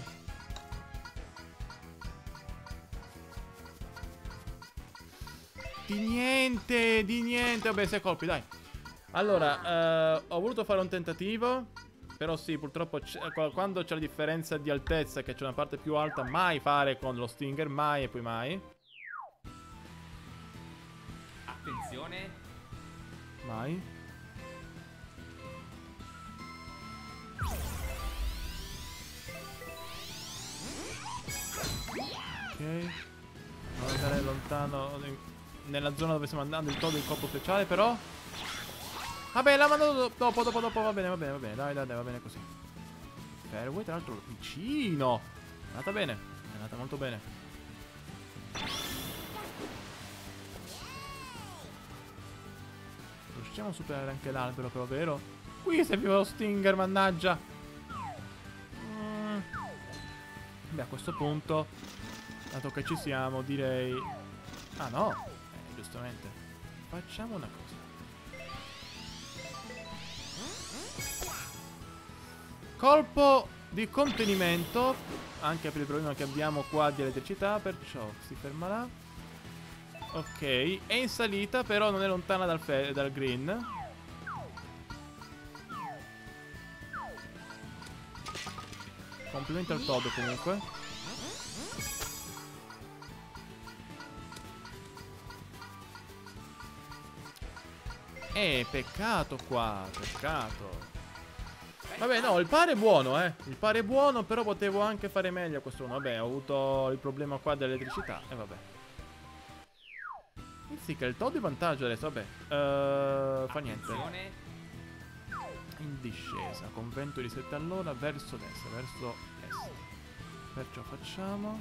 Di niente, di niente. Vabbè, sei colpi, dai. Allora, uh, ho voluto fare un tentativo. Però sì, purtroppo quando c'è la differenza di altezza, che c'è una parte più alta, mai fare con lo Stinger, mai e poi mai. Attenzione. Mai. Ok. Non andare lontano nella zona dove stiamo andando, il todo il colpo speciale, però. Vabbè, l'ha mandato dopo, dopo, dopo, va bene, va bene, va bene, dai, dai, dai, va bene così. Fairway, tra l'altro, vicino. È andata bene, è andata molto bene. Riusciamo a superare anche l'albero, però, vero? Qui serviva lo Stinger, mannaggia. Mm. Beh, a questo punto, dato che ci siamo, direi... Ah, no, eh, giustamente. Facciamo una cosa. Colpo di contenimento, anche per il problema che abbiamo qua di elettricità, perciò si ferma là. Ok, è in salita, però non è lontana dal, dal green. Complimenti al Todo comunque. Eh, peccato qua, peccato. Vabbè, no, il pare è buono, eh. Il pare è buono, però potevo anche fare meglio a questo uno. Vabbè, ho avuto il problema qua dell'elettricità. E eh, vabbè. Sì, che il Todo è vantaggio adesso, vabbè. Uh, fa niente. In discesa, con vento di sette all'ora verso destra, verso est. Perciò facciamo...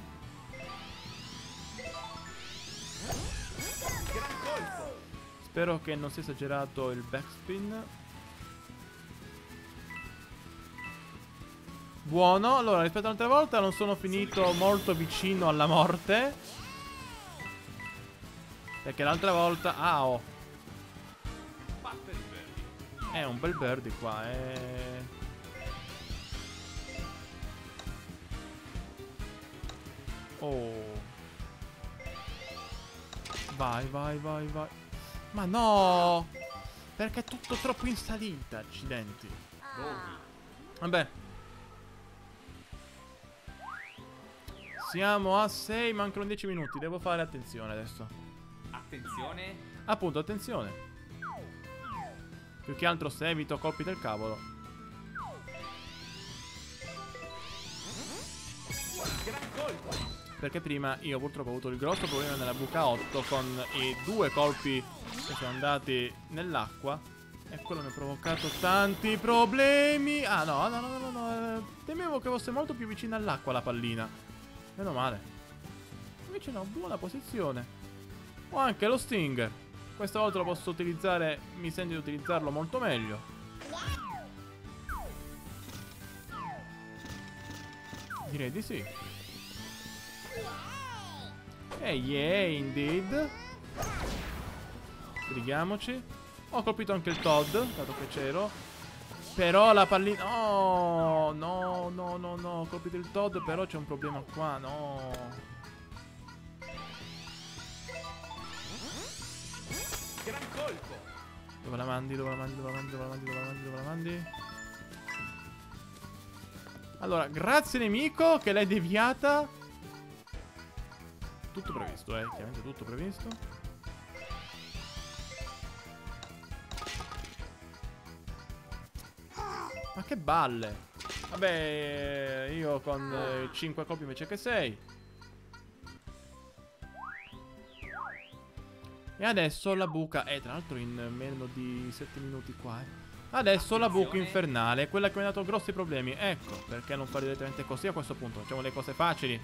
Spero che non sia esagerato il backspin. Buono, allora rispetto all'altra volta non sono finito molto vicino alla morte. Perché l'altra volta... Ah, oh. È un bel birdie qua, è... Oh. Vai, vai, vai, vai. Ma no! Perché è tutto troppo in salita, accidenti. Vabbè. Siamo a sei, mancano dieci minuti. Devo fare attenzione adesso. Attenzione. Appunto, attenzione. Più che altro se evito colpi del cavolo. Gran colpo. Perché prima io purtroppo ho avuto il grosso problema nella buca otto con i due colpi che sono andati nell'acqua. E quello mi ha provocato tanti problemi. Ah no, no, no, no, no, no. Temevo che fosse molto più vicina all'acqua la pallina. Meno male. Invece no, buona posizione. Ho anche lo Stinger. Questa volta lo posso utilizzare. Mi sento di utilizzarlo molto meglio. Direi di sì. E hey, yeah, indeed. Sbrighiamoci. Ho colpito anche il Todd, dato che c'ero. Però la pallina... No, no, no, no, no. Ho colpito il Todd, però c'è un problema qua, no. Gran colpo. Dove la mandi? Dove la mandi? Dove la mandi? Dove la mandi? Dove la mandi? Dove la mandi? Allora, grazie nemico che l'hai deviata. Tutto previsto, eh. Chiaramente tutto previsto. Ma che balle. Vabbè, io con cinque colpi invece che sei. E adesso la buca. Eh, tra l'altro in meno di sette minuti qua, eh. Adesso la buca infernale, quella che mi ha dato grossi problemi. Ecco, perché non fare direttamente così a questo punto? Facciamo le cose facili.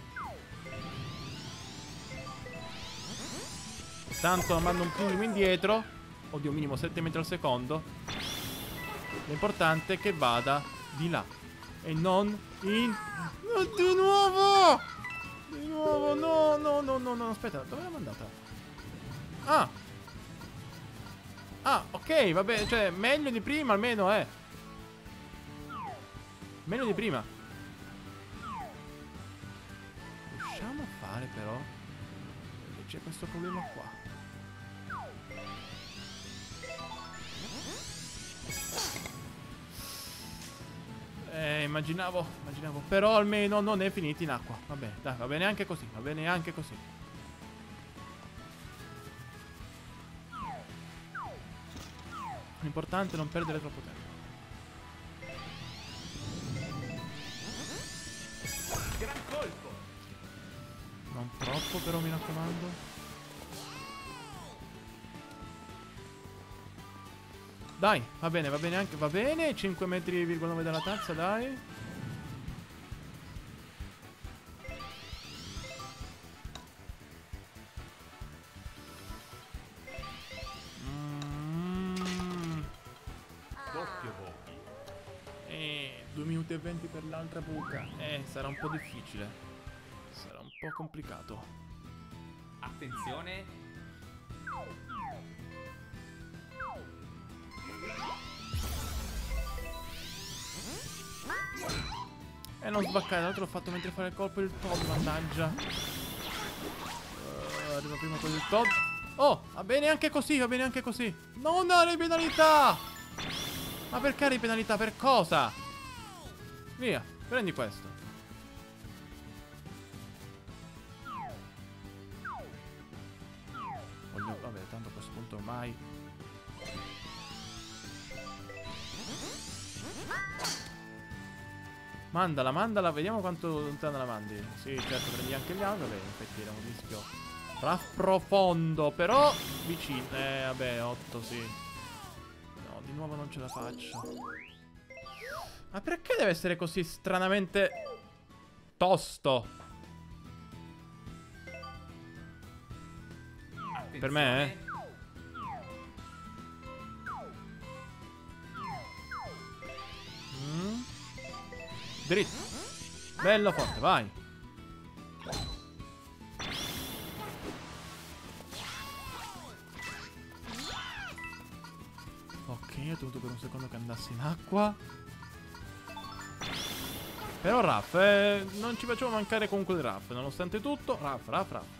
Tanto mando un minimo indietro. Oddio, minimo sette metri al secondo. L'importante è che vada di là e non in... No, di nuovo! Di nuovo, no, no, no, no, no. Aspetta, dove l'ho mandata? Ah! Ah, ok, vabbè, cioè, meglio di prima almeno, eh. Meglio di prima. Riusciamo a fare, però. Perché c'è questo problema qua. Eh, immaginavo, immaginavo. Però almeno non è finito in acqua. Vabbè, dai, va bene anche così, va bene anche così. L'importante è non perdere troppo tempo. Gran colpo. Non troppo però, mi raccomando. Dai, va bene, va bene anche, va bene. cinque metri virgola nove dalla tazza, dai. Mm. Doppio bocchi. Eh, due minuti e venti per l'altra buca. Eh, sarà un po' difficile. Sarà un po' complicato. Attenzione. E non sbaccare, l'altro l'ho fatto mentre fare il colpo il Todd, mannaggia. Uh, arriva prima quello del Todd. Oh, va bene anche così, va bene anche così. Non dare penalità! Ma perché le penalità? Per cosa? Via, prendi questo. Voglio, vabbè, tanto a questo punto ormai... Mandala, mandala, vediamo quanto lontana la mandi. Sì, certo, prendi anche gli altri. Vabbè, in effetti era un rischio profondo, però vicino. Eh, vabbè, otto, sì. No, di nuovo non ce la faccio. Ma perché deve essere così stranamente tosto? Attenzione. Per me, eh? Mm. Dritto. Bello forte, vai. Ok, ho tenuto per un secondo che andassi in acqua. Però Raff, eh, non ci facciamo mancare comunque il Raff. Nonostante tutto, Raff, Raff, Raff.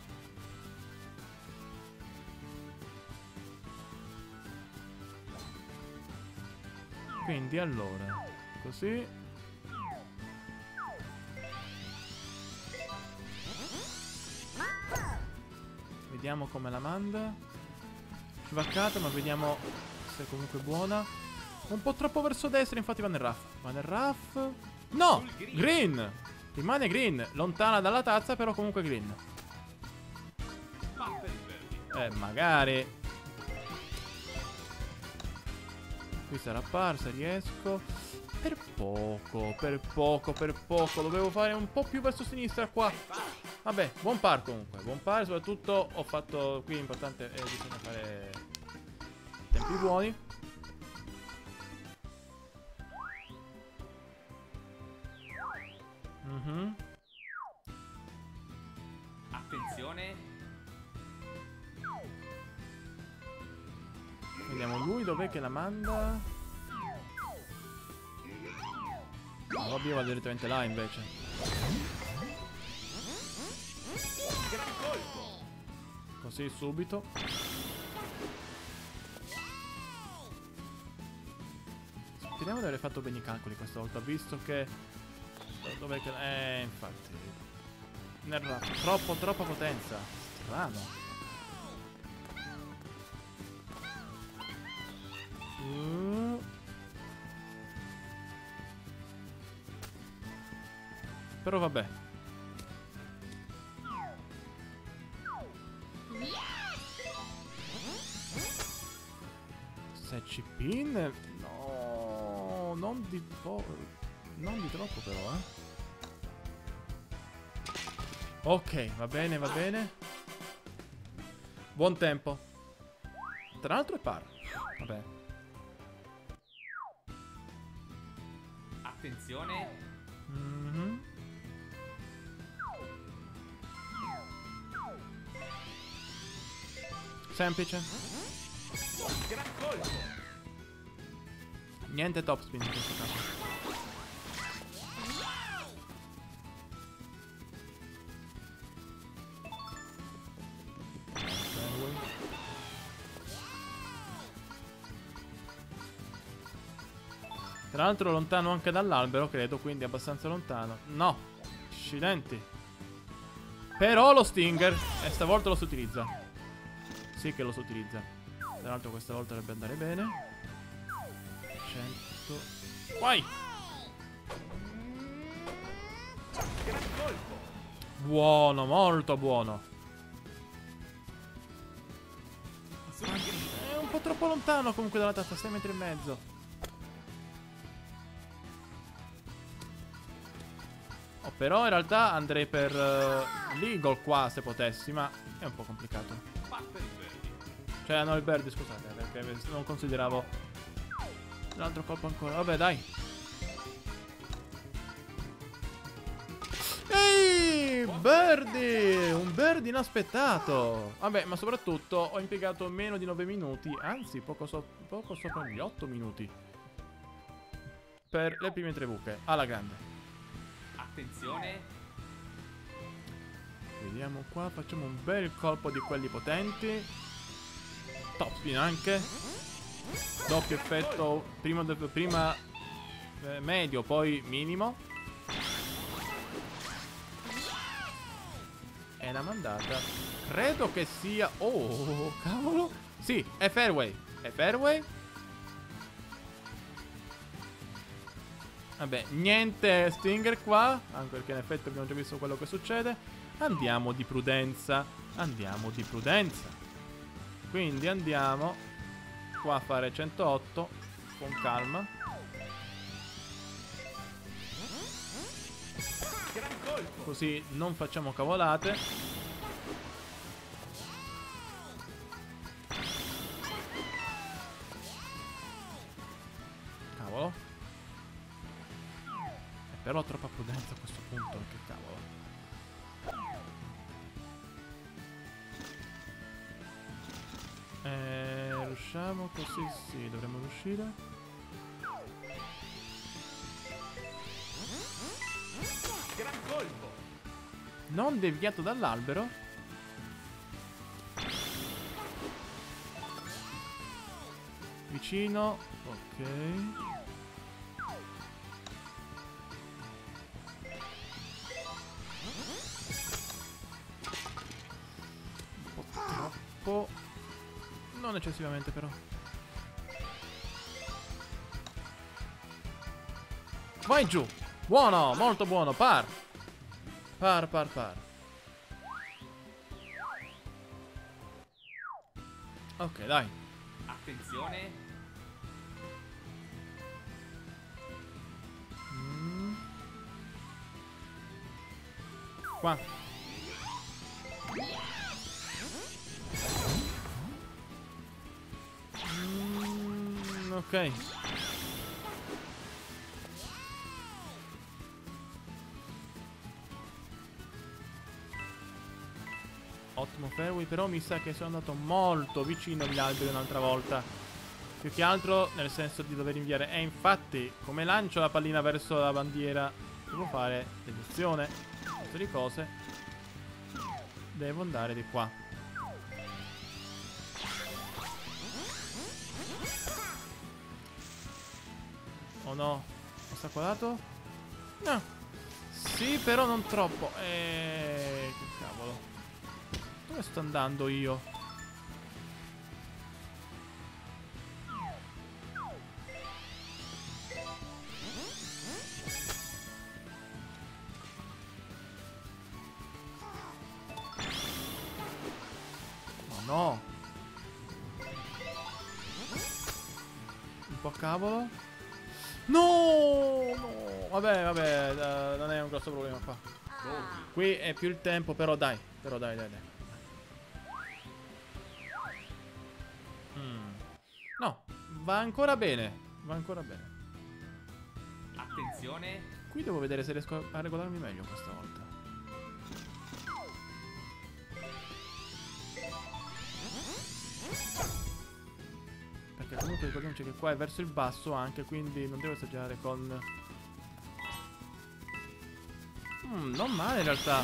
Quindi allora, così. Vediamo come la manda. Scivaccata, ma vediamo se è comunque buona. Un po' troppo verso destra, infatti va nel Raff. Va nel Raff. No! Green! Rimane green. Lontana dalla tazza, però comunque green. Eh, magari. Qui sarà apparsa, riesco. Per poco, per poco, per poco. Dovevo fare un po' più verso sinistra qua. Vabbè, buon par comunque. Buon par, soprattutto ho fatto... Qui l'importante è bisogna fare tempi buoni. Mhm. Attenzione. Vediamo lui dov'è che la manda. No, vabbè, io vado direttamente là invece. Gran colpo. Così subito. speriamo di aver fatto bene i calcoli questa volta, visto che... Dov'è che... Eh, infatti... Nerva... Troppo, troppa potenza. Strano. Uh. Però vabbè. sei C P? No, non di po'. Non di troppo però, eh. Ok, va bene, va bene. Buon tempo. Tra l'altro è par. Vabbè. Attenzione. Mm-hmm. Semplice. Gran colpo. Niente top spin in questo caso. Tra l'altro lontano anche dall'albero, credo, quindi abbastanza lontano. No, accidenti. Però lo Stinger, e stavolta lo si utilizza. Sì che lo si utilizza. Tra l'altro questa volta dovrebbe andare bene. cento. Vai! Gran colpo. Buono, molto buono. È un po' troppo lontano comunque dalla testa, sei metri e mezzo. Oh, però in realtà andrei per uh, l'Eagle qua se potessi, ma è un po' complicato. Va per il Birdie. Cioè no, il Birdie, scusate, perché non consideravo l'altro colpo ancora. Vabbè, dai. Ehi, Birdie! Un Birdie inaspettato. Vabbè, ma soprattutto ho impiegato meno di nove minuti, anzi poco, so poco sopra gli otto minuti per le prime tre buche, alla grande. Attenzione. Vediamo qua, facciamo un bel colpo di quelli potenti. Top spin anche. Doppio effetto, prima, prima eh, medio, poi minimo. E una mandata. Credo che sia... Oh, cavolo. Sì, è fairway. È fairway. Vabbè, niente Stinger qua, anche perché in effetti abbiamo già visto quello che succede. Andiamo di prudenza. Andiamo di prudenza. Quindi andiamo qua a fare centootto con calma. Gran colpo. Così non facciamo cavolate. Cavolo. Però troppa prudenza a questo punto, che cavolo. Eh, riusciamo così? Sì, dovremmo riuscire. Gran colpo. Non deviato dall'albero. Vicino. Ok. Non eccessivamente però. Vai giù. Buono, molto buono. Par. Par, par, par. Ok, dai. Attenzione. Mm. Qua. Mm, ok. Ottimo fairway, però mi sa che sono andato molto vicino agli alberi un'altra volta. Più che altro nel senso di dover inviare. E infatti, come lancio la pallina verso la bandiera, devo fare deduzione, tutte le cose. Devo andare di qua. Oh no. Ostacolato? No. Sì, però non troppo. Eh, che cavolo. Dove sto andando io? Oh no. Un po' cavolo. No, no. Vabbè, vabbè, uh, non è un grosso problema qua. Qui è più il tempo, però dai. Però dai, dai, dai. Mm. No, va ancora bene. Va ancora bene. Attenzione. Qui devo vedere se riesco a regolarmi meglio questa volta. Perché comunque ricordiamoci che qua è verso il basso anche, quindi non devo esagerare con... Mm, non male in realtà.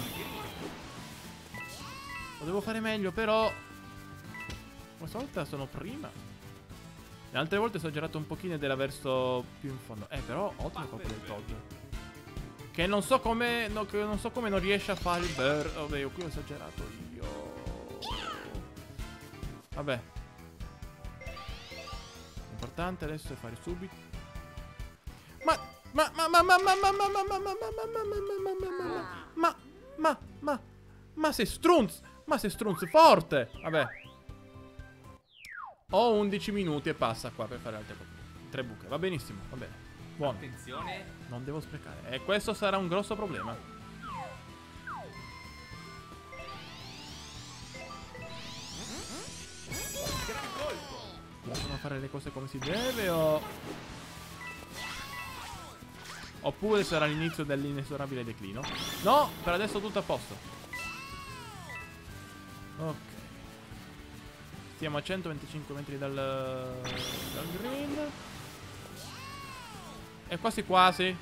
Lo devo fare meglio, però... Questa volta sono prima. Le altre volte sono girato un pochino ed era verso più in fondo. Eh, però ottimo colpo del Todd. Che non so come... No, che non so come non riesce a fare il burr. Vabbè, io qui ho esagerato io. Vabbè. L'importante adesso è fare subito. Ma... Ma... Ma... Ma... Ma... Ma... Ma... Ma... Ma... Ma... Ma... Ma... Ma... Ma... Ma... Ma sei strunz! Ma sei strunz forte! Vabbè. Ho undici minuti e passa qua per fare altre tre buche. Va benissimo, va bene. Buono. Attenzione. Non devo sprecare. E questo sarà un grosso problema. Gran colpo. Riescono a fare le cose come si deve o... Oppure sarà l'inizio dell'inesorabile declino. No, per adesso tutto a posto. Ok. Stiamo a centoventicinque metri dal, dal green. E quasi quasi.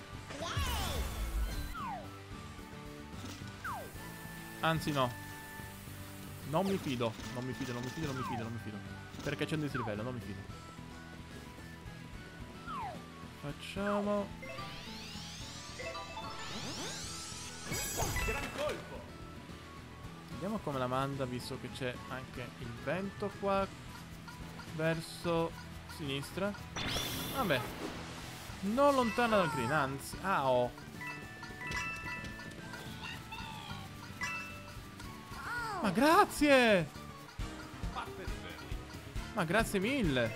Anzi no. Non mi fido. Non mi fido, non mi fido, non mi fido, non mi fido. Perché c'è un dislivello, non mi fido. Facciamo... Gran colpo. Vediamo come la manda, visto che c'è anche il vento qua verso sinistra. Vabbè. Non lontana dal green, anzi. Ah, oh. Ma grazie! Ma grazie mille!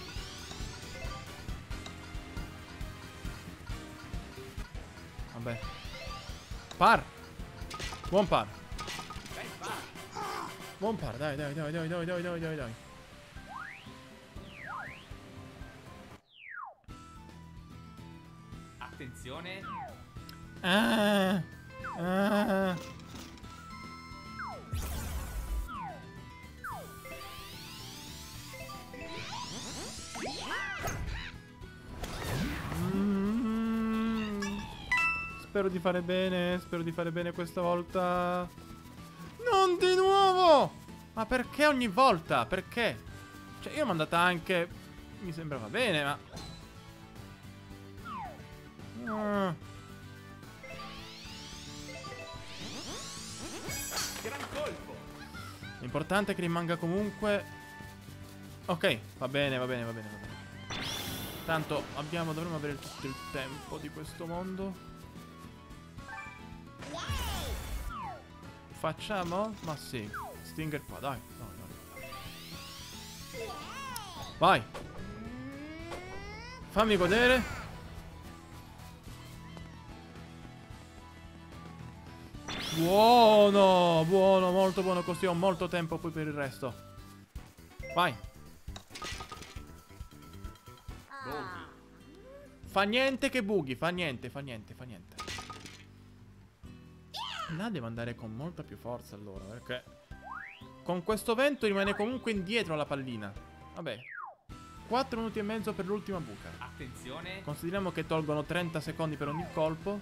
Vabbè. Par! Buon par! Buon par, dai, dai, dai, dai, dai, dai, dai, dai, dai. Attenzione. Ah, ah. Mm. Spero di fare bene, spero di fare bene questa volta. Non di nuovo! Ma perché ogni volta? Perché? Cioè io mi è andata anche... Mi sembrava bene, ma... Ah. Gran colpo. L'importante è che rimanga comunque... Ok, va bene, va bene, va bene, va bene. Tanto abbiamo, dovremmo avere tutto il tempo di questo mondo. Facciamo? Ma sì. Stinger qua, dai. No, no, no. Vai. Fammi godere. Buono, buono, molto buono. Così ho molto tempo poi per il resto. Vai. Bogey. Fa niente che bughi, fa niente, fa niente, fa niente. Là devo andare con molta più forza allora, perché con questo vento rimane comunque indietro la pallina. Vabbè. quattro minuti e mezzo per l'ultima buca. Attenzione. Consideriamo che tolgono trenta secondi per ogni colpo.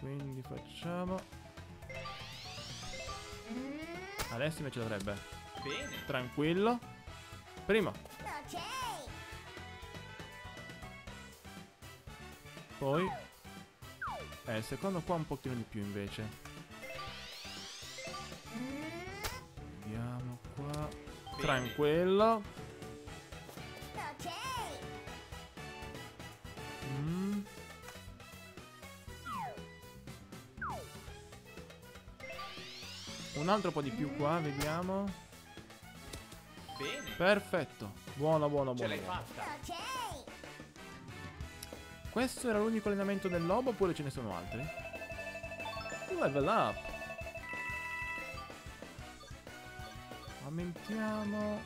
Quindi facciamo... Adesso invece dovrebbe... Bene. Tranquillo. Primo. Poi... Eh, il secondo qua un pochino di più invece. Vediamo qua. Bene. Tranquillo. Mm. Un altro po' di più qua, vediamo. Bene. Perfetto. Buono, buono, Ce buono. l'hai buono. fatta. Questo era l'unico allenamento del lobo oppure ce ne sono altri? Level up. Aumentiamo.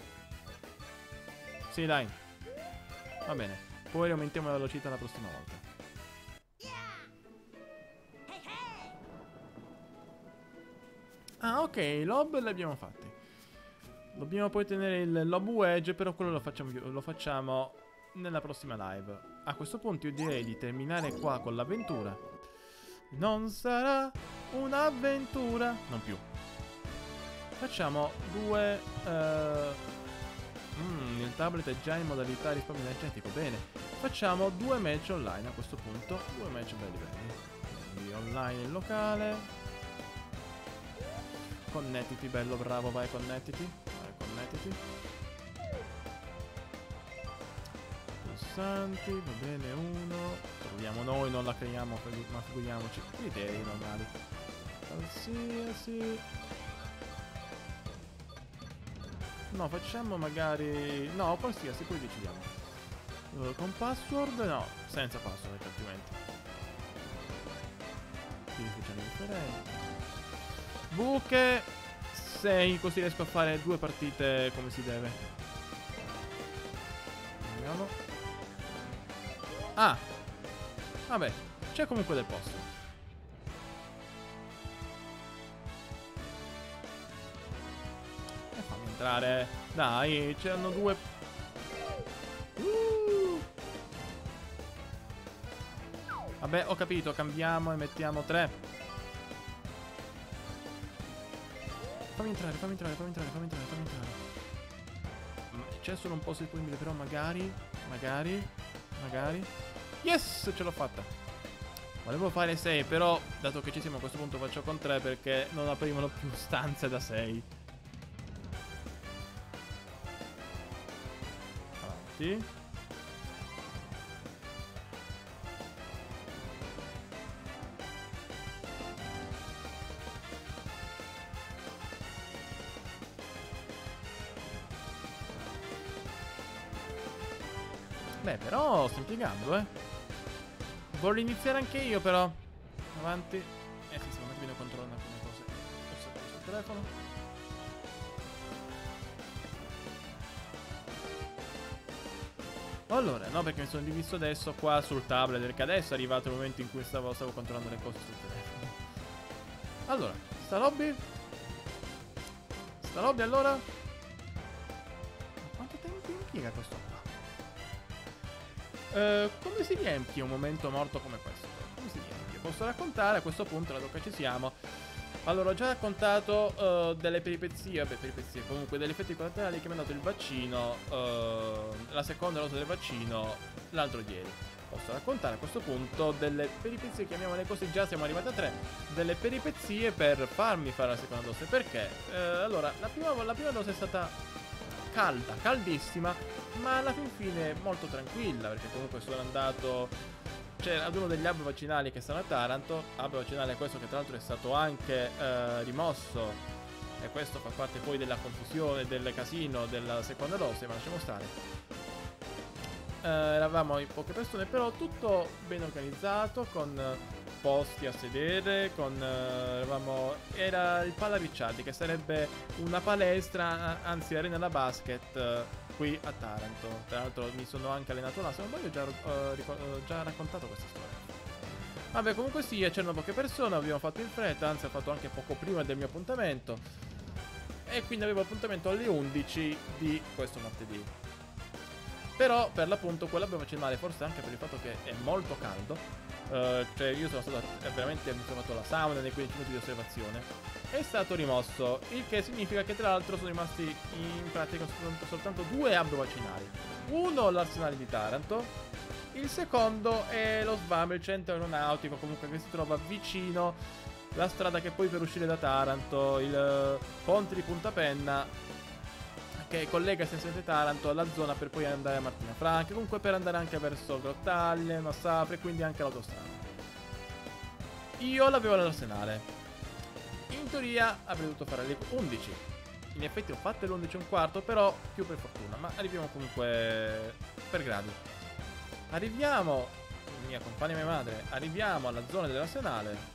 Sì, dai. Va bene. Poi aumentiamo la velocità la prossima volta. Ah, ok, i lob li abbiamo fatti. Dobbiamo poi tenere il lob wedge, però quello lo facciamo, lo facciamo nella prossima live. A questo punto io direi di terminare qua con l'avventura. Non sarà un'avventura. Non più. Facciamo due... Uh... Mm, il tablet è già in modalità risparmio energetico. Bene. Facciamo due match online a questo punto. Due match belli belli. Quindi online il locale. Connettiti, bello, bravo, vai, connettiti. Vai, connettiti. Pulsanti, va bene, uno. Proviamo noi, non la creiamo, ma figuriamoci. Criteri normali. Qualsiasi. No, facciamo magari... No, qualsiasi, poi decidiamo. Uh, con password? No, senza password, altrimenti. Quindi facciamo differenti. Buche sei, così riesco a fare due partite come si deve. Vediamo. Ah, vabbè, c'è comunque del posto. E fammi entrare. Dai, c'erano due. uh. Vabbè, ho capito, cambiamo e mettiamo tre. Fammi entrare, fammi entrare, fammi entrare, fammi entrare, fammi entrare. C'è solo un posto disponibile, però magari, magari, magari. Yes, ce l'ho fatta. Volevo fare sei, però, dato che ci siamo a questo punto faccio con tre perché non aprivano più stanze da sei. Avanti. Beh, però sto impiegando, eh. Voglio iniziare anche io, però. Avanti. Eh sì, secondo me bisogna controllare alcune cose. Osservo sul telefono. Allora, no, perché mi sono diviso adesso qua sul tablet, perché adesso è arrivato il momento in cui stavo, stavo controllando le cose sul telefono. Allora, sta lobby. Sta lobby, allora. Ma quanto tempo impiega questo qua? Uh, come si riempie un momento morto come questo? Come si riempie? Posso raccontare a questo punto, dato che ci siamo. Allora, ho già raccontato uh, delle peripezie, vabbè, peripezie, comunque degli effetti collaterali che mi ha dato il vaccino, uh, la seconda dose del vaccino, l'altro ieri. Posso raccontare a questo punto delle peripezie, chiamiamole così, già siamo arrivati a tre, delle peripezie per farmi fare la seconda dose. Perché? Uh, allora, la prima, la prima dose è stata calda, caldissima, ma alla fin fine molto tranquilla, perché comunque sono andato, cioè, ad uno degli hub vaccinali che stanno a Taranto. Hub vaccinale questo che tra l'altro è stato anche eh, rimosso, e questo fa parte poi della confusione, del casino della seconda dose, ma lasciamo stare. Eh, eravamo in poche persone, però tutto ben organizzato, con posti a sedere, con eh, eravamo, era il Pala Ricciardi, che sarebbe una palestra, anzi arena da basket, eh, qui a Taranto. Tra l'altro mi sono anche allenato là, se non sbaglio ho già, uh, ho già raccontato questa storia. Vabbè, comunque sì, c'erano poche persone, abbiamo fatto in fretta, anzi ho fatto anche poco prima del mio appuntamento, e quindi avevo appuntamento alle undici di questo martedì. Però per l'appunto quell'abbro vaccinale, forse anche per il fatto che è molto caldo, uh, cioè io sono stato eh, veramente, mi sono fatto la sauna nei quindici minuti di osservazione, è stato rimosso, il che significa che tra l'altro sono rimasti in pratica soltanto, soltanto due abbro vaccinali. Uno l'arsenale di Taranto, il secondo è lo S V A M, il centro aeronautico, comunque che si trova vicino la strada che poi per uscire da Taranto, il ponte di Punta Penna, che collega essenzialmente Taranto alla zona per poi andare a Martina Franca, comunque per andare anche verso Grottaglie, Massafra e quindi anche l'autostrada. Io l'avevo all'arsenale. In teoria avrei dovuto fare le undici. In effetti ho fatto le undici e un quarto, però più per fortuna, ma arriviamo comunque per gradi. Arriviamo, mia compagna e mia madre, arriviamo alla zona dell'arsenale.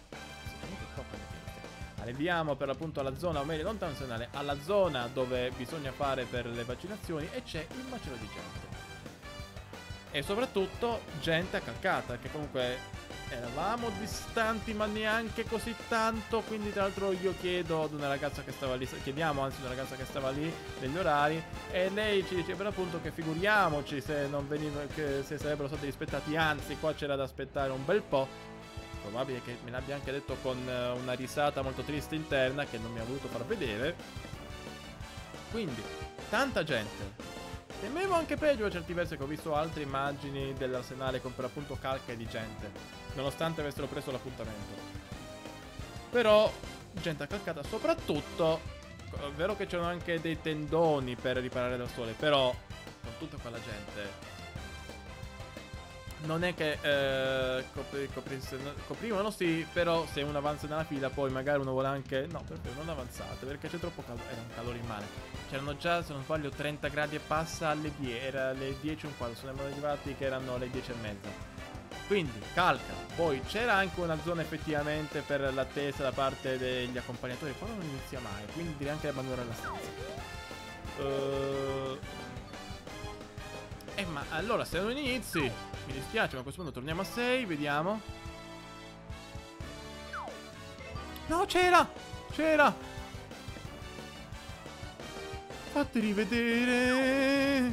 Arriviamo per l'appunto alla zona, o meglio non tanto arsenale, alla zona dove bisogna fare per le vaccinazioni e c'è il macello di gente. E soprattutto gente accalcata, che comunque eravamo distanti ma neanche così tanto, quindi tra l'altro io chiedo ad una ragazza che stava lì, chiediamo anzi ad una ragazza che stava lì degli orari e lei ci dice per l'appunto che figuriamoci se non venivano, che se sarebbero stati rispettati, anzi qua c'era da aspettare un bel po'. Probabile che me l'abbia anche detto con una risata molto triste interna che non mi ha voluto far vedere. Quindi, tanta gente. Temevo anche peggio a certi versi, che ho visto altre immagini dell'arsenale con per appunto calche di gente, nonostante avessero preso l'appuntamento. Però, gente accalcata, soprattutto, è vero che c'erano anche dei tendoni per riparare dal sole, però, con tutta quella gente... Non è che eh, copri, copri, coprivano, sì, però se uno avanza nella fila poi magari uno vuole anche... No, proprio non avanzate, perché c'è troppo calore, era un calore immane. C'erano già, se non sbaglio, trenta gradi e passa alle dieci, era le dieci e un quarto, sono arrivati che erano le dieci e mezza. Quindi, calca. Poi c'era anche una zona effettivamente per l'attesa da parte degli accompagnatori, poi non inizia mai, quindi direi anche di abbandonare la stanza. Uh... Eh, ma allora se non inizi, mi dispiace, ma a questo punto torniamo a sei, vediamo. No, c'era! C'era! Fatti rivedere!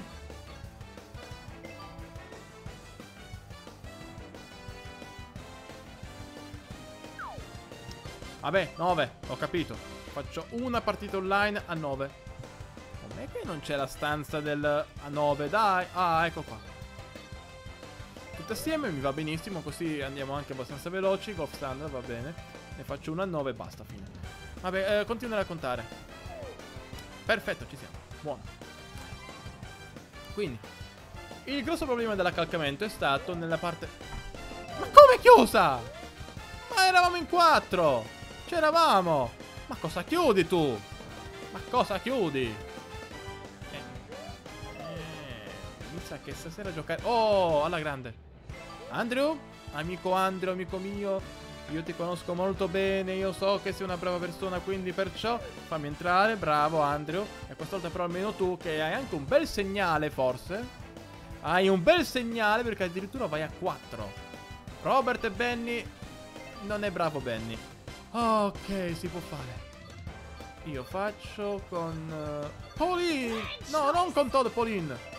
Vabbè, nove, ho capito. Faccio una partita online a nove. Com'è che non c'è la stanza del a nove? Dai, ah, ecco qua. Tutte assieme mi va benissimo, così andiamo anche abbastanza veloci. Golf standard va bene. Ne faccio uno a nove e basta, fine. Vabbè, eh, continuo a raccontare. Perfetto, ci siamo. Buono. Quindi, il grosso problema dell'accalcamento è stato nella parte... Ma come è chiusa? Ma eravamo in quattro! C'eravamo! Ma cosa chiudi tu? Ma cosa chiudi? Sa che stasera giocare... Oh, alla grande. Andrew? Amico Andrew, amico mio, io ti conosco molto bene, io so che sei una brava persona, quindi perciò fammi entrare. Bravo Andrew. E questa volta però almeno tu, che hai anche un bel segnale, forse hai un bel segnale, perché addirittura vai a quattro. Robert e Benny. Non è bravo Benny. Ok, si può fare. Io faccio con uh, Pauline. No, non con Todd, Pauline.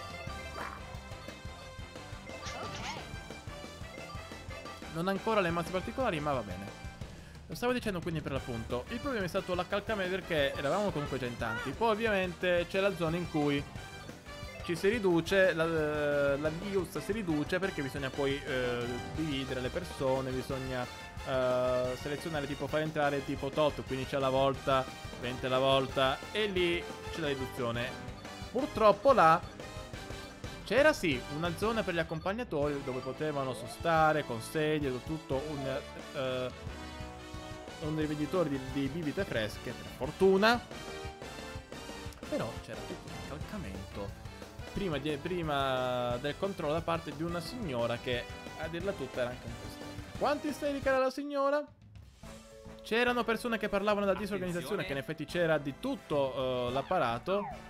Non ancora le mazze particolari, ma va bene. Lo stavo dicendo, quindi per l'appunto il problema è stato l'accalcamento, perché eravamo comunque già in tanti. Poi ovviamente c'è la zona in cui ci si riduce, la, la vius si riduce, perché bisogna poi eh, dividere le persone, bisogna eh, selezionare, tipo far entrare tipo tot, quindici alla volta, venti alla volta, e lì c'è la riduzione. Purtroppo là c'era sì una zona per gli accompagnatori dove potevano sostare con sedie, tutto un, uh, un rivenditore di, di bibite fresche, per fortuna. Però c'era tutto un accalcamento prima, di, prima del controllo da parte di una signora che, a dirla tutta, era anche un po' isterica. Quanto isterica era la signora? C'erano persone che parlavano da disorganizzazione, che in effetti c'era di tutto uh, l'apparato.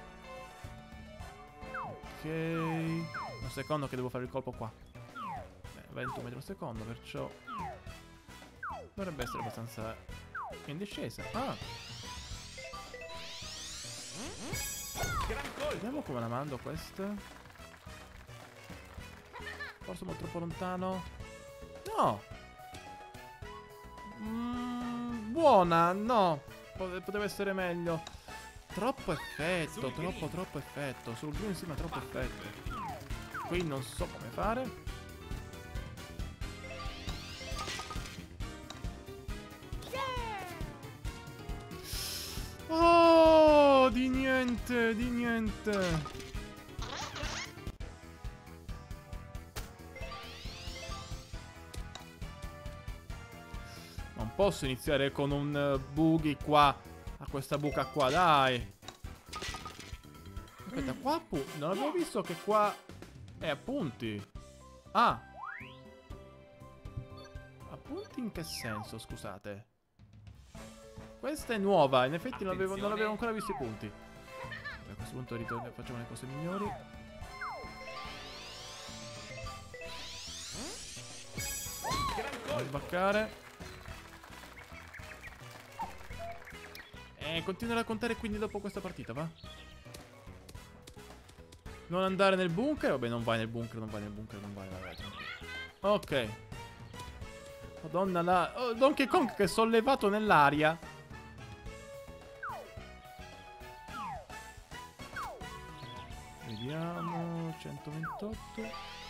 Ok, un secondo che devo fare il colpo qua. Beh, venti metri al secondo, perciò dovrebbe essere abbastanza in discesa. Ah, vediamo come la mando questa. Forse un po' troppo lontano. No. Mm, buona, no. Pot- Poteva essere meglio. Troppo effetto, Sul troppo, green. troppo effetto. Sul green sì, ma troppo effetto. Qui non so come fare. Oh, di niente, di niente. Non posso iniziare con un uh, buggy qua. A questa buca qua, dai. Aspetta, qua appunto. Non avevo visto che qua è a punti. Ah. A punti in che senso, scusate? Questa è nuova, in effetti non avevo, non avevo ancora visto i punti. A questo punto ritorno, facciamo le cose migliori. Non sbaccare. E continuerò a contare quindi dopo questa partita, va? Non andare nel bunker. Vabbè, non vai nel bunker, non vai nel bunker, non vai, vai, vai, tranquillo. Ok. Madonna la... Oh, Donkey Kong che è sollevato nell'aria. Vediamo. centoventotto.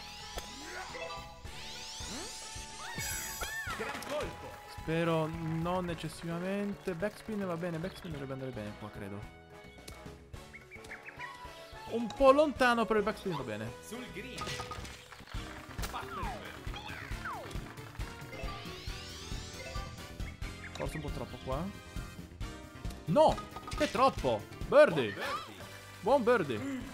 Gran colpo. Spero non eccessivamente. Backspin va bene, backspin dovrebbe andare bene qua, credo. Un po' lontano, però il backspin va bene. Sul green. Fatto. Forse un po' troppo qua. No! Che troppo! Birdie! Birdie. Buon birdie!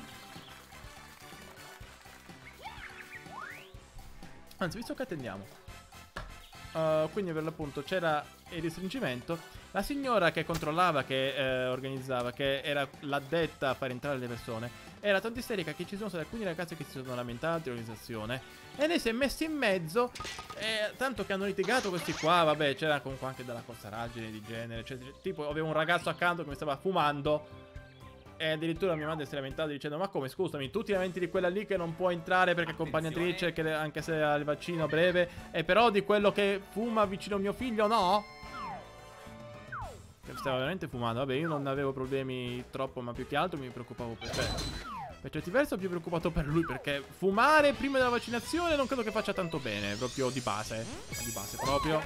Anzi, visto che attendiamo. Uh, quindi per l'appunto c'era il restringimento. La signora che controllava, che eh, organizzava, che era l'addetta a far entrare le persone, era tanto isterica che ci sono stati alcuni ragazzi che si sono lamentati dell'organizzazione. E lei si è messa in mezzo. Eh, tanto che hanno litigato questi qua. Vabbè, c'era comunque anche della costaraggine di genere. Cioè, tipo, avevo un ragazzo accanto che mi stava fumando. E addirittura mia madre si è lamentata dicendo: ma come, scusami, tu ti lamenti di quella lì che non può entrare perché è accompagnatrice, che anche se ha il vaccino breve, e però di quello che fuma vicino a mio figlio no? Stava veramente fumando. Vabbè, io non avevo problemi troppo, ma più che altro mi preoccupavo per... Cioè, per certi versi ho più preoccupato per lui, perché fumare prima della vaccinazione non credo che faccia tanto bene, proprio di base. Di base proprio.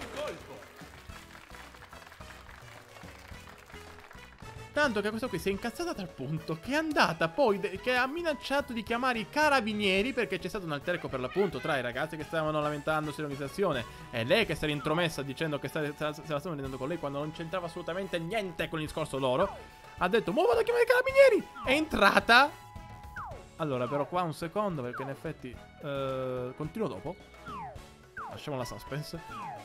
Tanto che questo qui si è incazzata a tal punto che è andata poi, che ha minacciato di chiamare i carabinieri, perché c'è stato un alterco per l'appunto tra i ragazzi che stavano lamentandosi dell'organizzazione e lei che si era intromessa dicendo che sta, se la stavano prendendo con lei quando non c'entrava assolutamente niente con il discorso loro. Ha detto: mo vado a chiamare i carabinieri! È entrata. Allora, però qua un secondo, perché in effetti uh, continuo dopo. Lasciamo la suspense.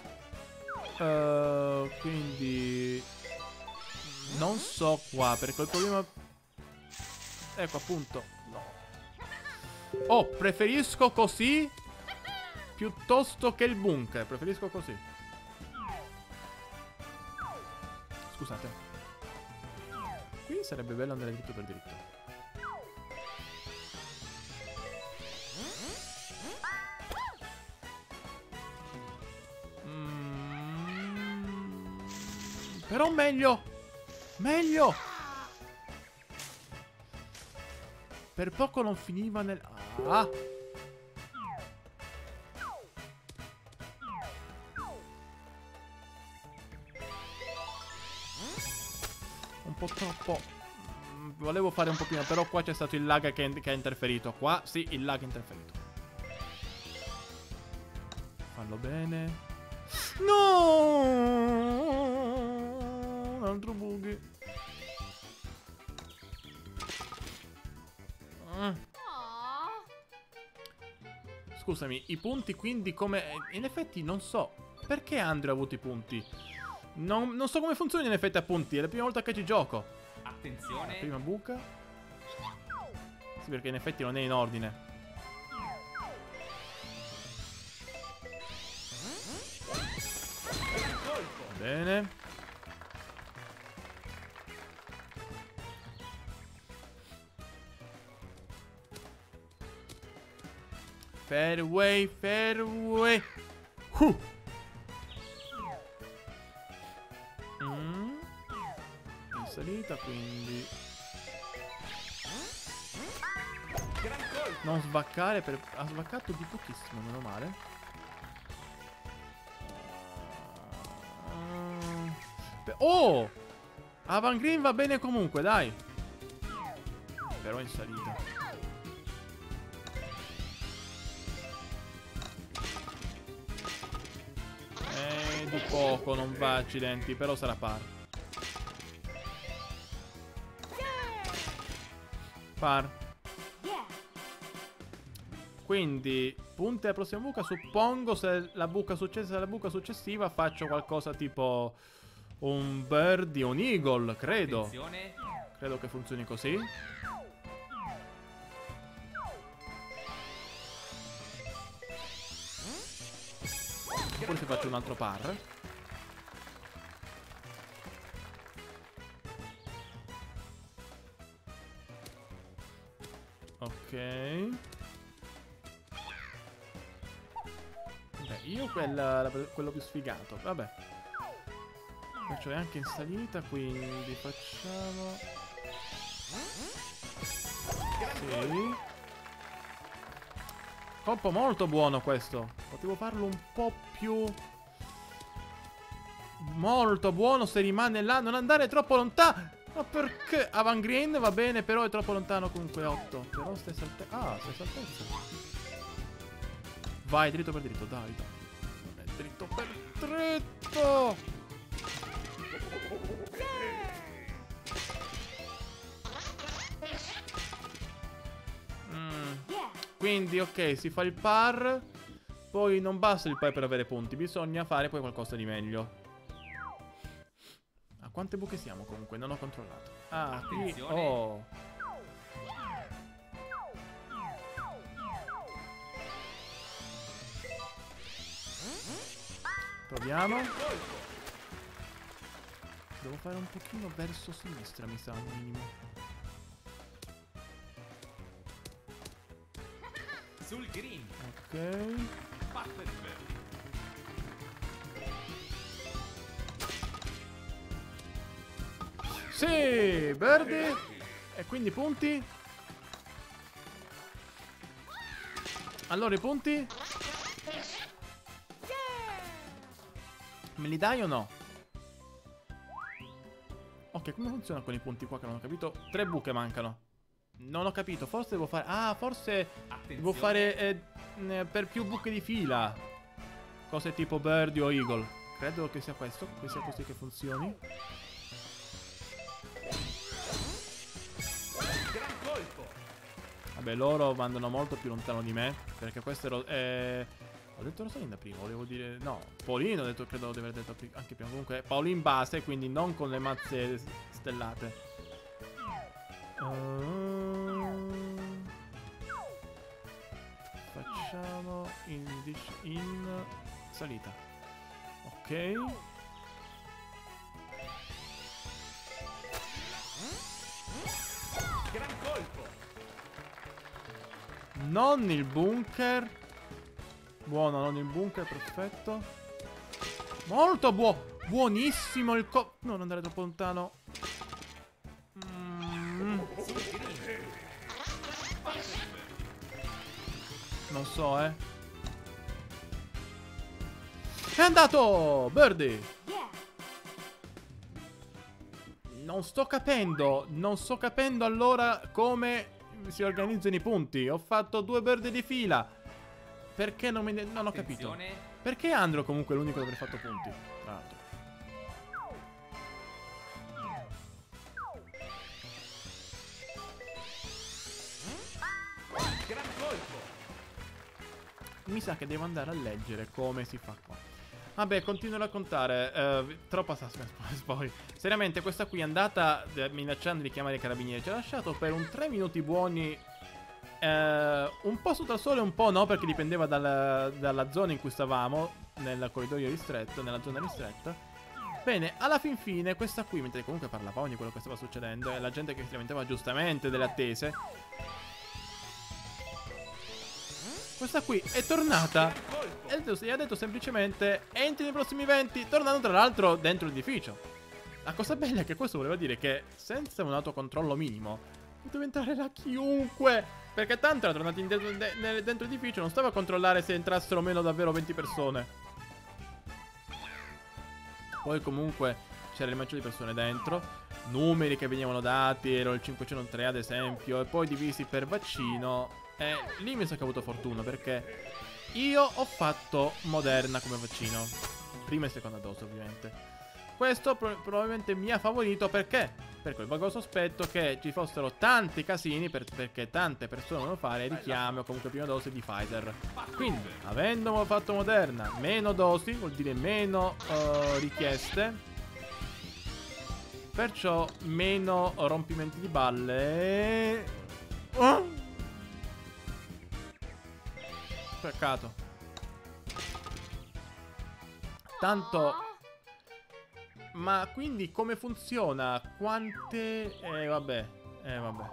uh, Quindi non so qua, perché il problema... Ecco, appunto. No. Oh, preferisco così piuttosto che il bunker. Preferisco così. Scusate. Qui sarebbe bello andare dritto per dritto. Mm. Però meglio. Meglio. Per poco non finiva nel... Ah. Un po' troppo. Mm, volevo fare un po' prima, però qua c'è stato il lag che, che ha interferito. Qua sì, il lag ha interferito. Fallo bene. No! Un altro buggy. Scusami, i punti quindi come... In effetti non so perché Andrew ha avuto i punti. Non, non so come funziona in effetti a punti. È la prima volta che ci gioco. Attenzione. La prima buca. Sì, perché in effetti non è in ordine. Bene. Fairway, fairway. Uh. Mm. In salita, quindi Gran colpo. non svaccare per... Ha svaccato di pochissimo, meno male. Uh, oh! Avan Green va bene comunque, dai. Però in salita. Eh, di poco, non va, accidenti, però sarà par. Par. Quindi, punti alla prossima buca, suppongo se la buca successa la buca successiva faccio qualcosa tipo un birdie, un eagle, credo. Attenzione. Credo che funzioni così. Oppure se faccio un altro par. Ok. Beh, io quella, quello più sfigato. Vabbè. Faccio anche in salita, quindi facciamo... Sì. Colpo molto buono questo. Potevo farlo un po' più... Molto buono se rimane là. Non andare troppo lontano. Ma perché? Avan Green va bene, però è troppo lontano comunque otto. Però stessa altezza. Ah, stessa altezza. Vai, dritto per dritto, dai, dai. Vabbè, dritto per dritto. Mm. Quindi, ok, si fa il par. Poi non basta il par per avere punti. Bisogna fare poi qualcosa di meglio. A quante buche siamo comunque? Non ho controllato. Ah, qui... Attenzione. Oh. Proviamo. Devo fare un pochino verso sinistra, mi sa, al minimo. Sul green. Ok. Butterfly. Sì, birdie. E quindi punti. Allora i punti me li dai o no? Ok, come funziona con i punti qua che non ho capito? Tre buche mancano. Non ho capito, forse devo fare... Ah, forse Attenzione. devo fare eh, per più buche di fila. Cose tipo birdie o eagle. Credo che sia questo, che sia così che funzioni. Gran colpo. Vabbè, loro vanno molto più lontano di me. Perché questo ero... Eh... Ho detto Rosalinda prima, volevo dire... No, Paolino ho detto, credo di aver detto anche prima. Comunque, Paolino base, quindi non con le mazze stellate. Uh... Facciamo in, in salita. Ok. Gran colpo. Non il bunker. Buono, non il bunker, perfetto. Molto buono. Buonissimo il co... No, non andare troppo lontano. Mm. Non so, eh. È andato! Birdie! Non sto capendo. Non sto capendo allora come si organizzano i punti. Ho fatto due birdie di fila. Perché non, mi... non ho capito. Attenzione. Perché Andro comunque è l'unico che avrà fatto punti? Tra l'altro. Gran colpo. Mi sa che devo andare a leggere come si fa qua. Vabbè, continuo a raccontare. Uh, troppa suspense poi. Seriamente, questa qui è andata eh, minacciando di chiamare i carabinieri. Ci ha lasciato per un tre minuti buoni. Uh, un po' sotto al sole, un po' no, perché dipendeva dalla, dalla zona in cui stavamo. Nel corridoio ristretto, nella zona ristretta. Bene, alla fin fine, questa qui, mentre comunque parlavamo di quello che stava succedendo, e la gente che si lamentava giustamente delle attese. questa qui è tornata e ha detto, e ha detto semplicemente entri nei prossimi venti, tornando tra l'altro dentro l'edificio. La cosa bella è che questo voleva dire che senza un autocontrollo minimo poteva entrare là chiunque, perché tanto era tornato indietro de dentro l'edificio, non stava a controllare se entrassero o meno davvero venti persone. Poi comunque c'era il maggiore di persone dentro, numeri che venivano dati, ero il cinquecentotre ad esempio, e poi divisi per vaccino. E lì mi sa che ho avuto fortuna, perché io ho fatto Moderna come vaccino, prima e seconda dose ovviamente. Questo pro probabilmente mi ha favorito, perché? Per quel vago sospetto che ci fossero tanti casini, per perché tante persone devono fare richiami o comunque prima dose di Pfizer. Quindi, avendo fatto Moderna, meno dosi vuol dire meno uh, richieste, perciò meno rompimenti di balle. Oh! Peccato. Tanto. Ma quindi come funziona? Quante. Eh vabbè. Eh vabbè.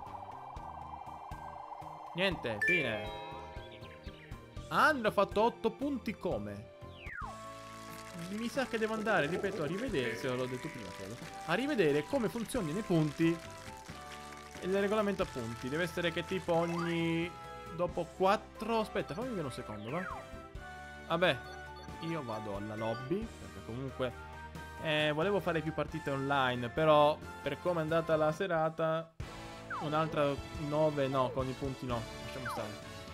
Niente, fine. Ah, hanno fatto otto punti come? Mi sa che devo andare, ripeto, a rivedere. Se l'ho detto prima, credo. A rivedere come funzionano i punti. Il regolamento a punti. Deve essere che tipo ogni. Dopo quattro. Aspetta, fammi vedere un secondo, va? Vabbè, io vado alla lobby, perché comunque eh, volevo fare più partite online, però per come è andata la serata, un'altra nove no, con i punti no, lasciamo stare.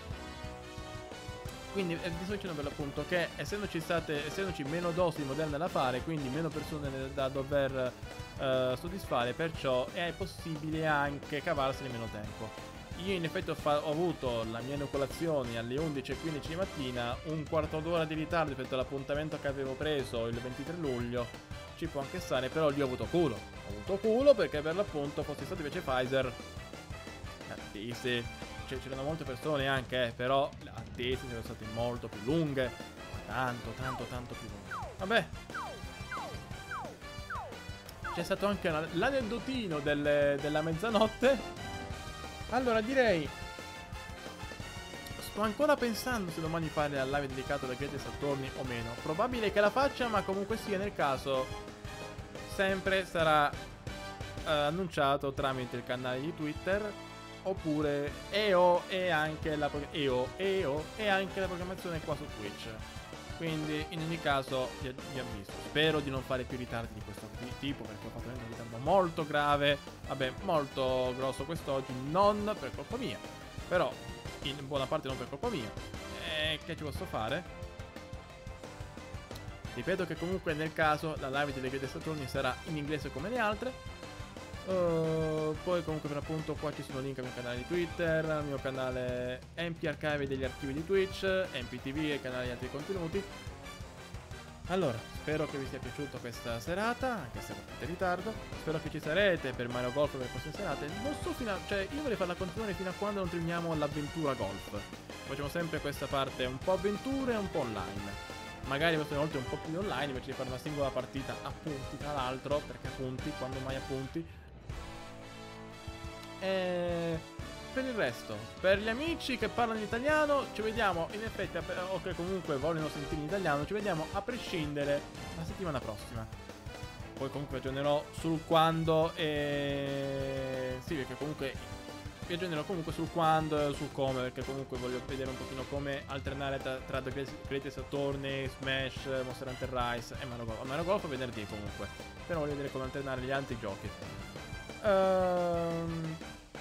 Quindi eh, vi sto dicendo per l'appunto che essendoci state, essendoci meno dosi di Moderna da fare, quindi meno persone da dover eh, soddisfare, perciò è possibile anche cavarsene meno tempo. Io in effetti ho, ho avuto la mia inoculazione alle undici e quindici di mattina, un quarto d'ora di ritardo rispetto all'appuntamento che avevo preso il ventitré luglio. Ci può anche stare, però lì ho avuto culo. Ho avuto culo perché per l'appunto fosse stato invece Pfizer. Le attese, cioè c'erano molte persone anche, eh, però le attese sono state molto più lunghe. Tanto, tanto, tanto più lunghe. Vabbè. C'è stato anche l'aneddotino del, della mezzanotte. Allora direi, sto ancora pensando se domani fare la live dedicata al Greatest Attorney o meno. Probabile che la faccia, ma comunque sia, nel caso sempre sarà eh, annunciato tramite il canale di Twitter, oppure E O e anche la E O, E O e anche la programmazione qua su Twitch. Quindi in ogni caso vi, vi avviso. Spero di non fare più ritardi di questo tipo, perché ho fatto un ritardo molto grave. Vabbè, molto grosso quest'oggi, non per colpa mia, però in buona parte non per colpa mia. E che ci posso fare? Ripeto che comunque nel caso la live delle Greatest Attorney sarà in inglese come le altre. Uh, poi comunque per appunto qua ci sono link al mio canale di Twitter, al mio canale M P Archive degli archivi di Twitch, M P T V e i canali di altri contenuti. Allora, spero che vi sia piaciuta questa serata, anche se avete in ritardo. Spero che ci sarete per Mario Golf per le prossime serate. Non so fino a, cioè io vorrei farla continuare fino a quando non terminiamo l'avventura golf. Facciamo sempre questa parte un po' avventure e un po' online. Magari le prossime volte un po' più online invece di fare una singola partita a punti, tra l'altro, perché a punti, quando mai a punti. E per il resto, per gli amici che parlano italiano, ci vediamo in effetti, o che comunque vogliono sentire in italiano, ci vediamo a prescindere la settimana prossima. Poi comunque aggiornerò sul quando e... sì, perché comunque vi aggiornerò comunque sul quando e sul come, perché comunque voglio vedere un pochino come alternare tra, tra The Greatest Attorney, Smash, Monster Hunter Rise e Mario Golf. Mario Golf venerdì comunque, però voglio vedere come alternare gli altri giochi. Um,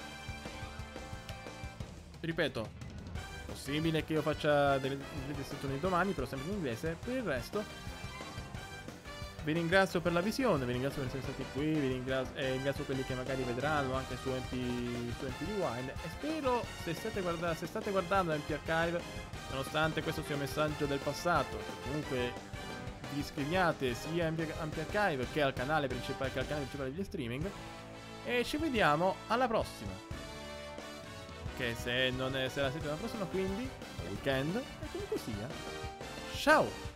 ripeto, possibile che io faccia delle discussioni domani, però sempre in inglese. Per il resto vi ringrazio per la visione, vi ringrazio per essere stati qui, vi ringrazio, e ringrazio quelli che magari vedranno anche su M P, su M P Rewind, e spero, se state, guarda, se state guardando M P Archive, nonostante questo sia un messaggio del passato, comunque vi iscriviate sia a M P Archive che al canale principale, che al canale principale degli streaming. E ci vediamo alla prossima. Che se non è, se la settimana prossima, quindi weekend, e comunque sia. Ciao!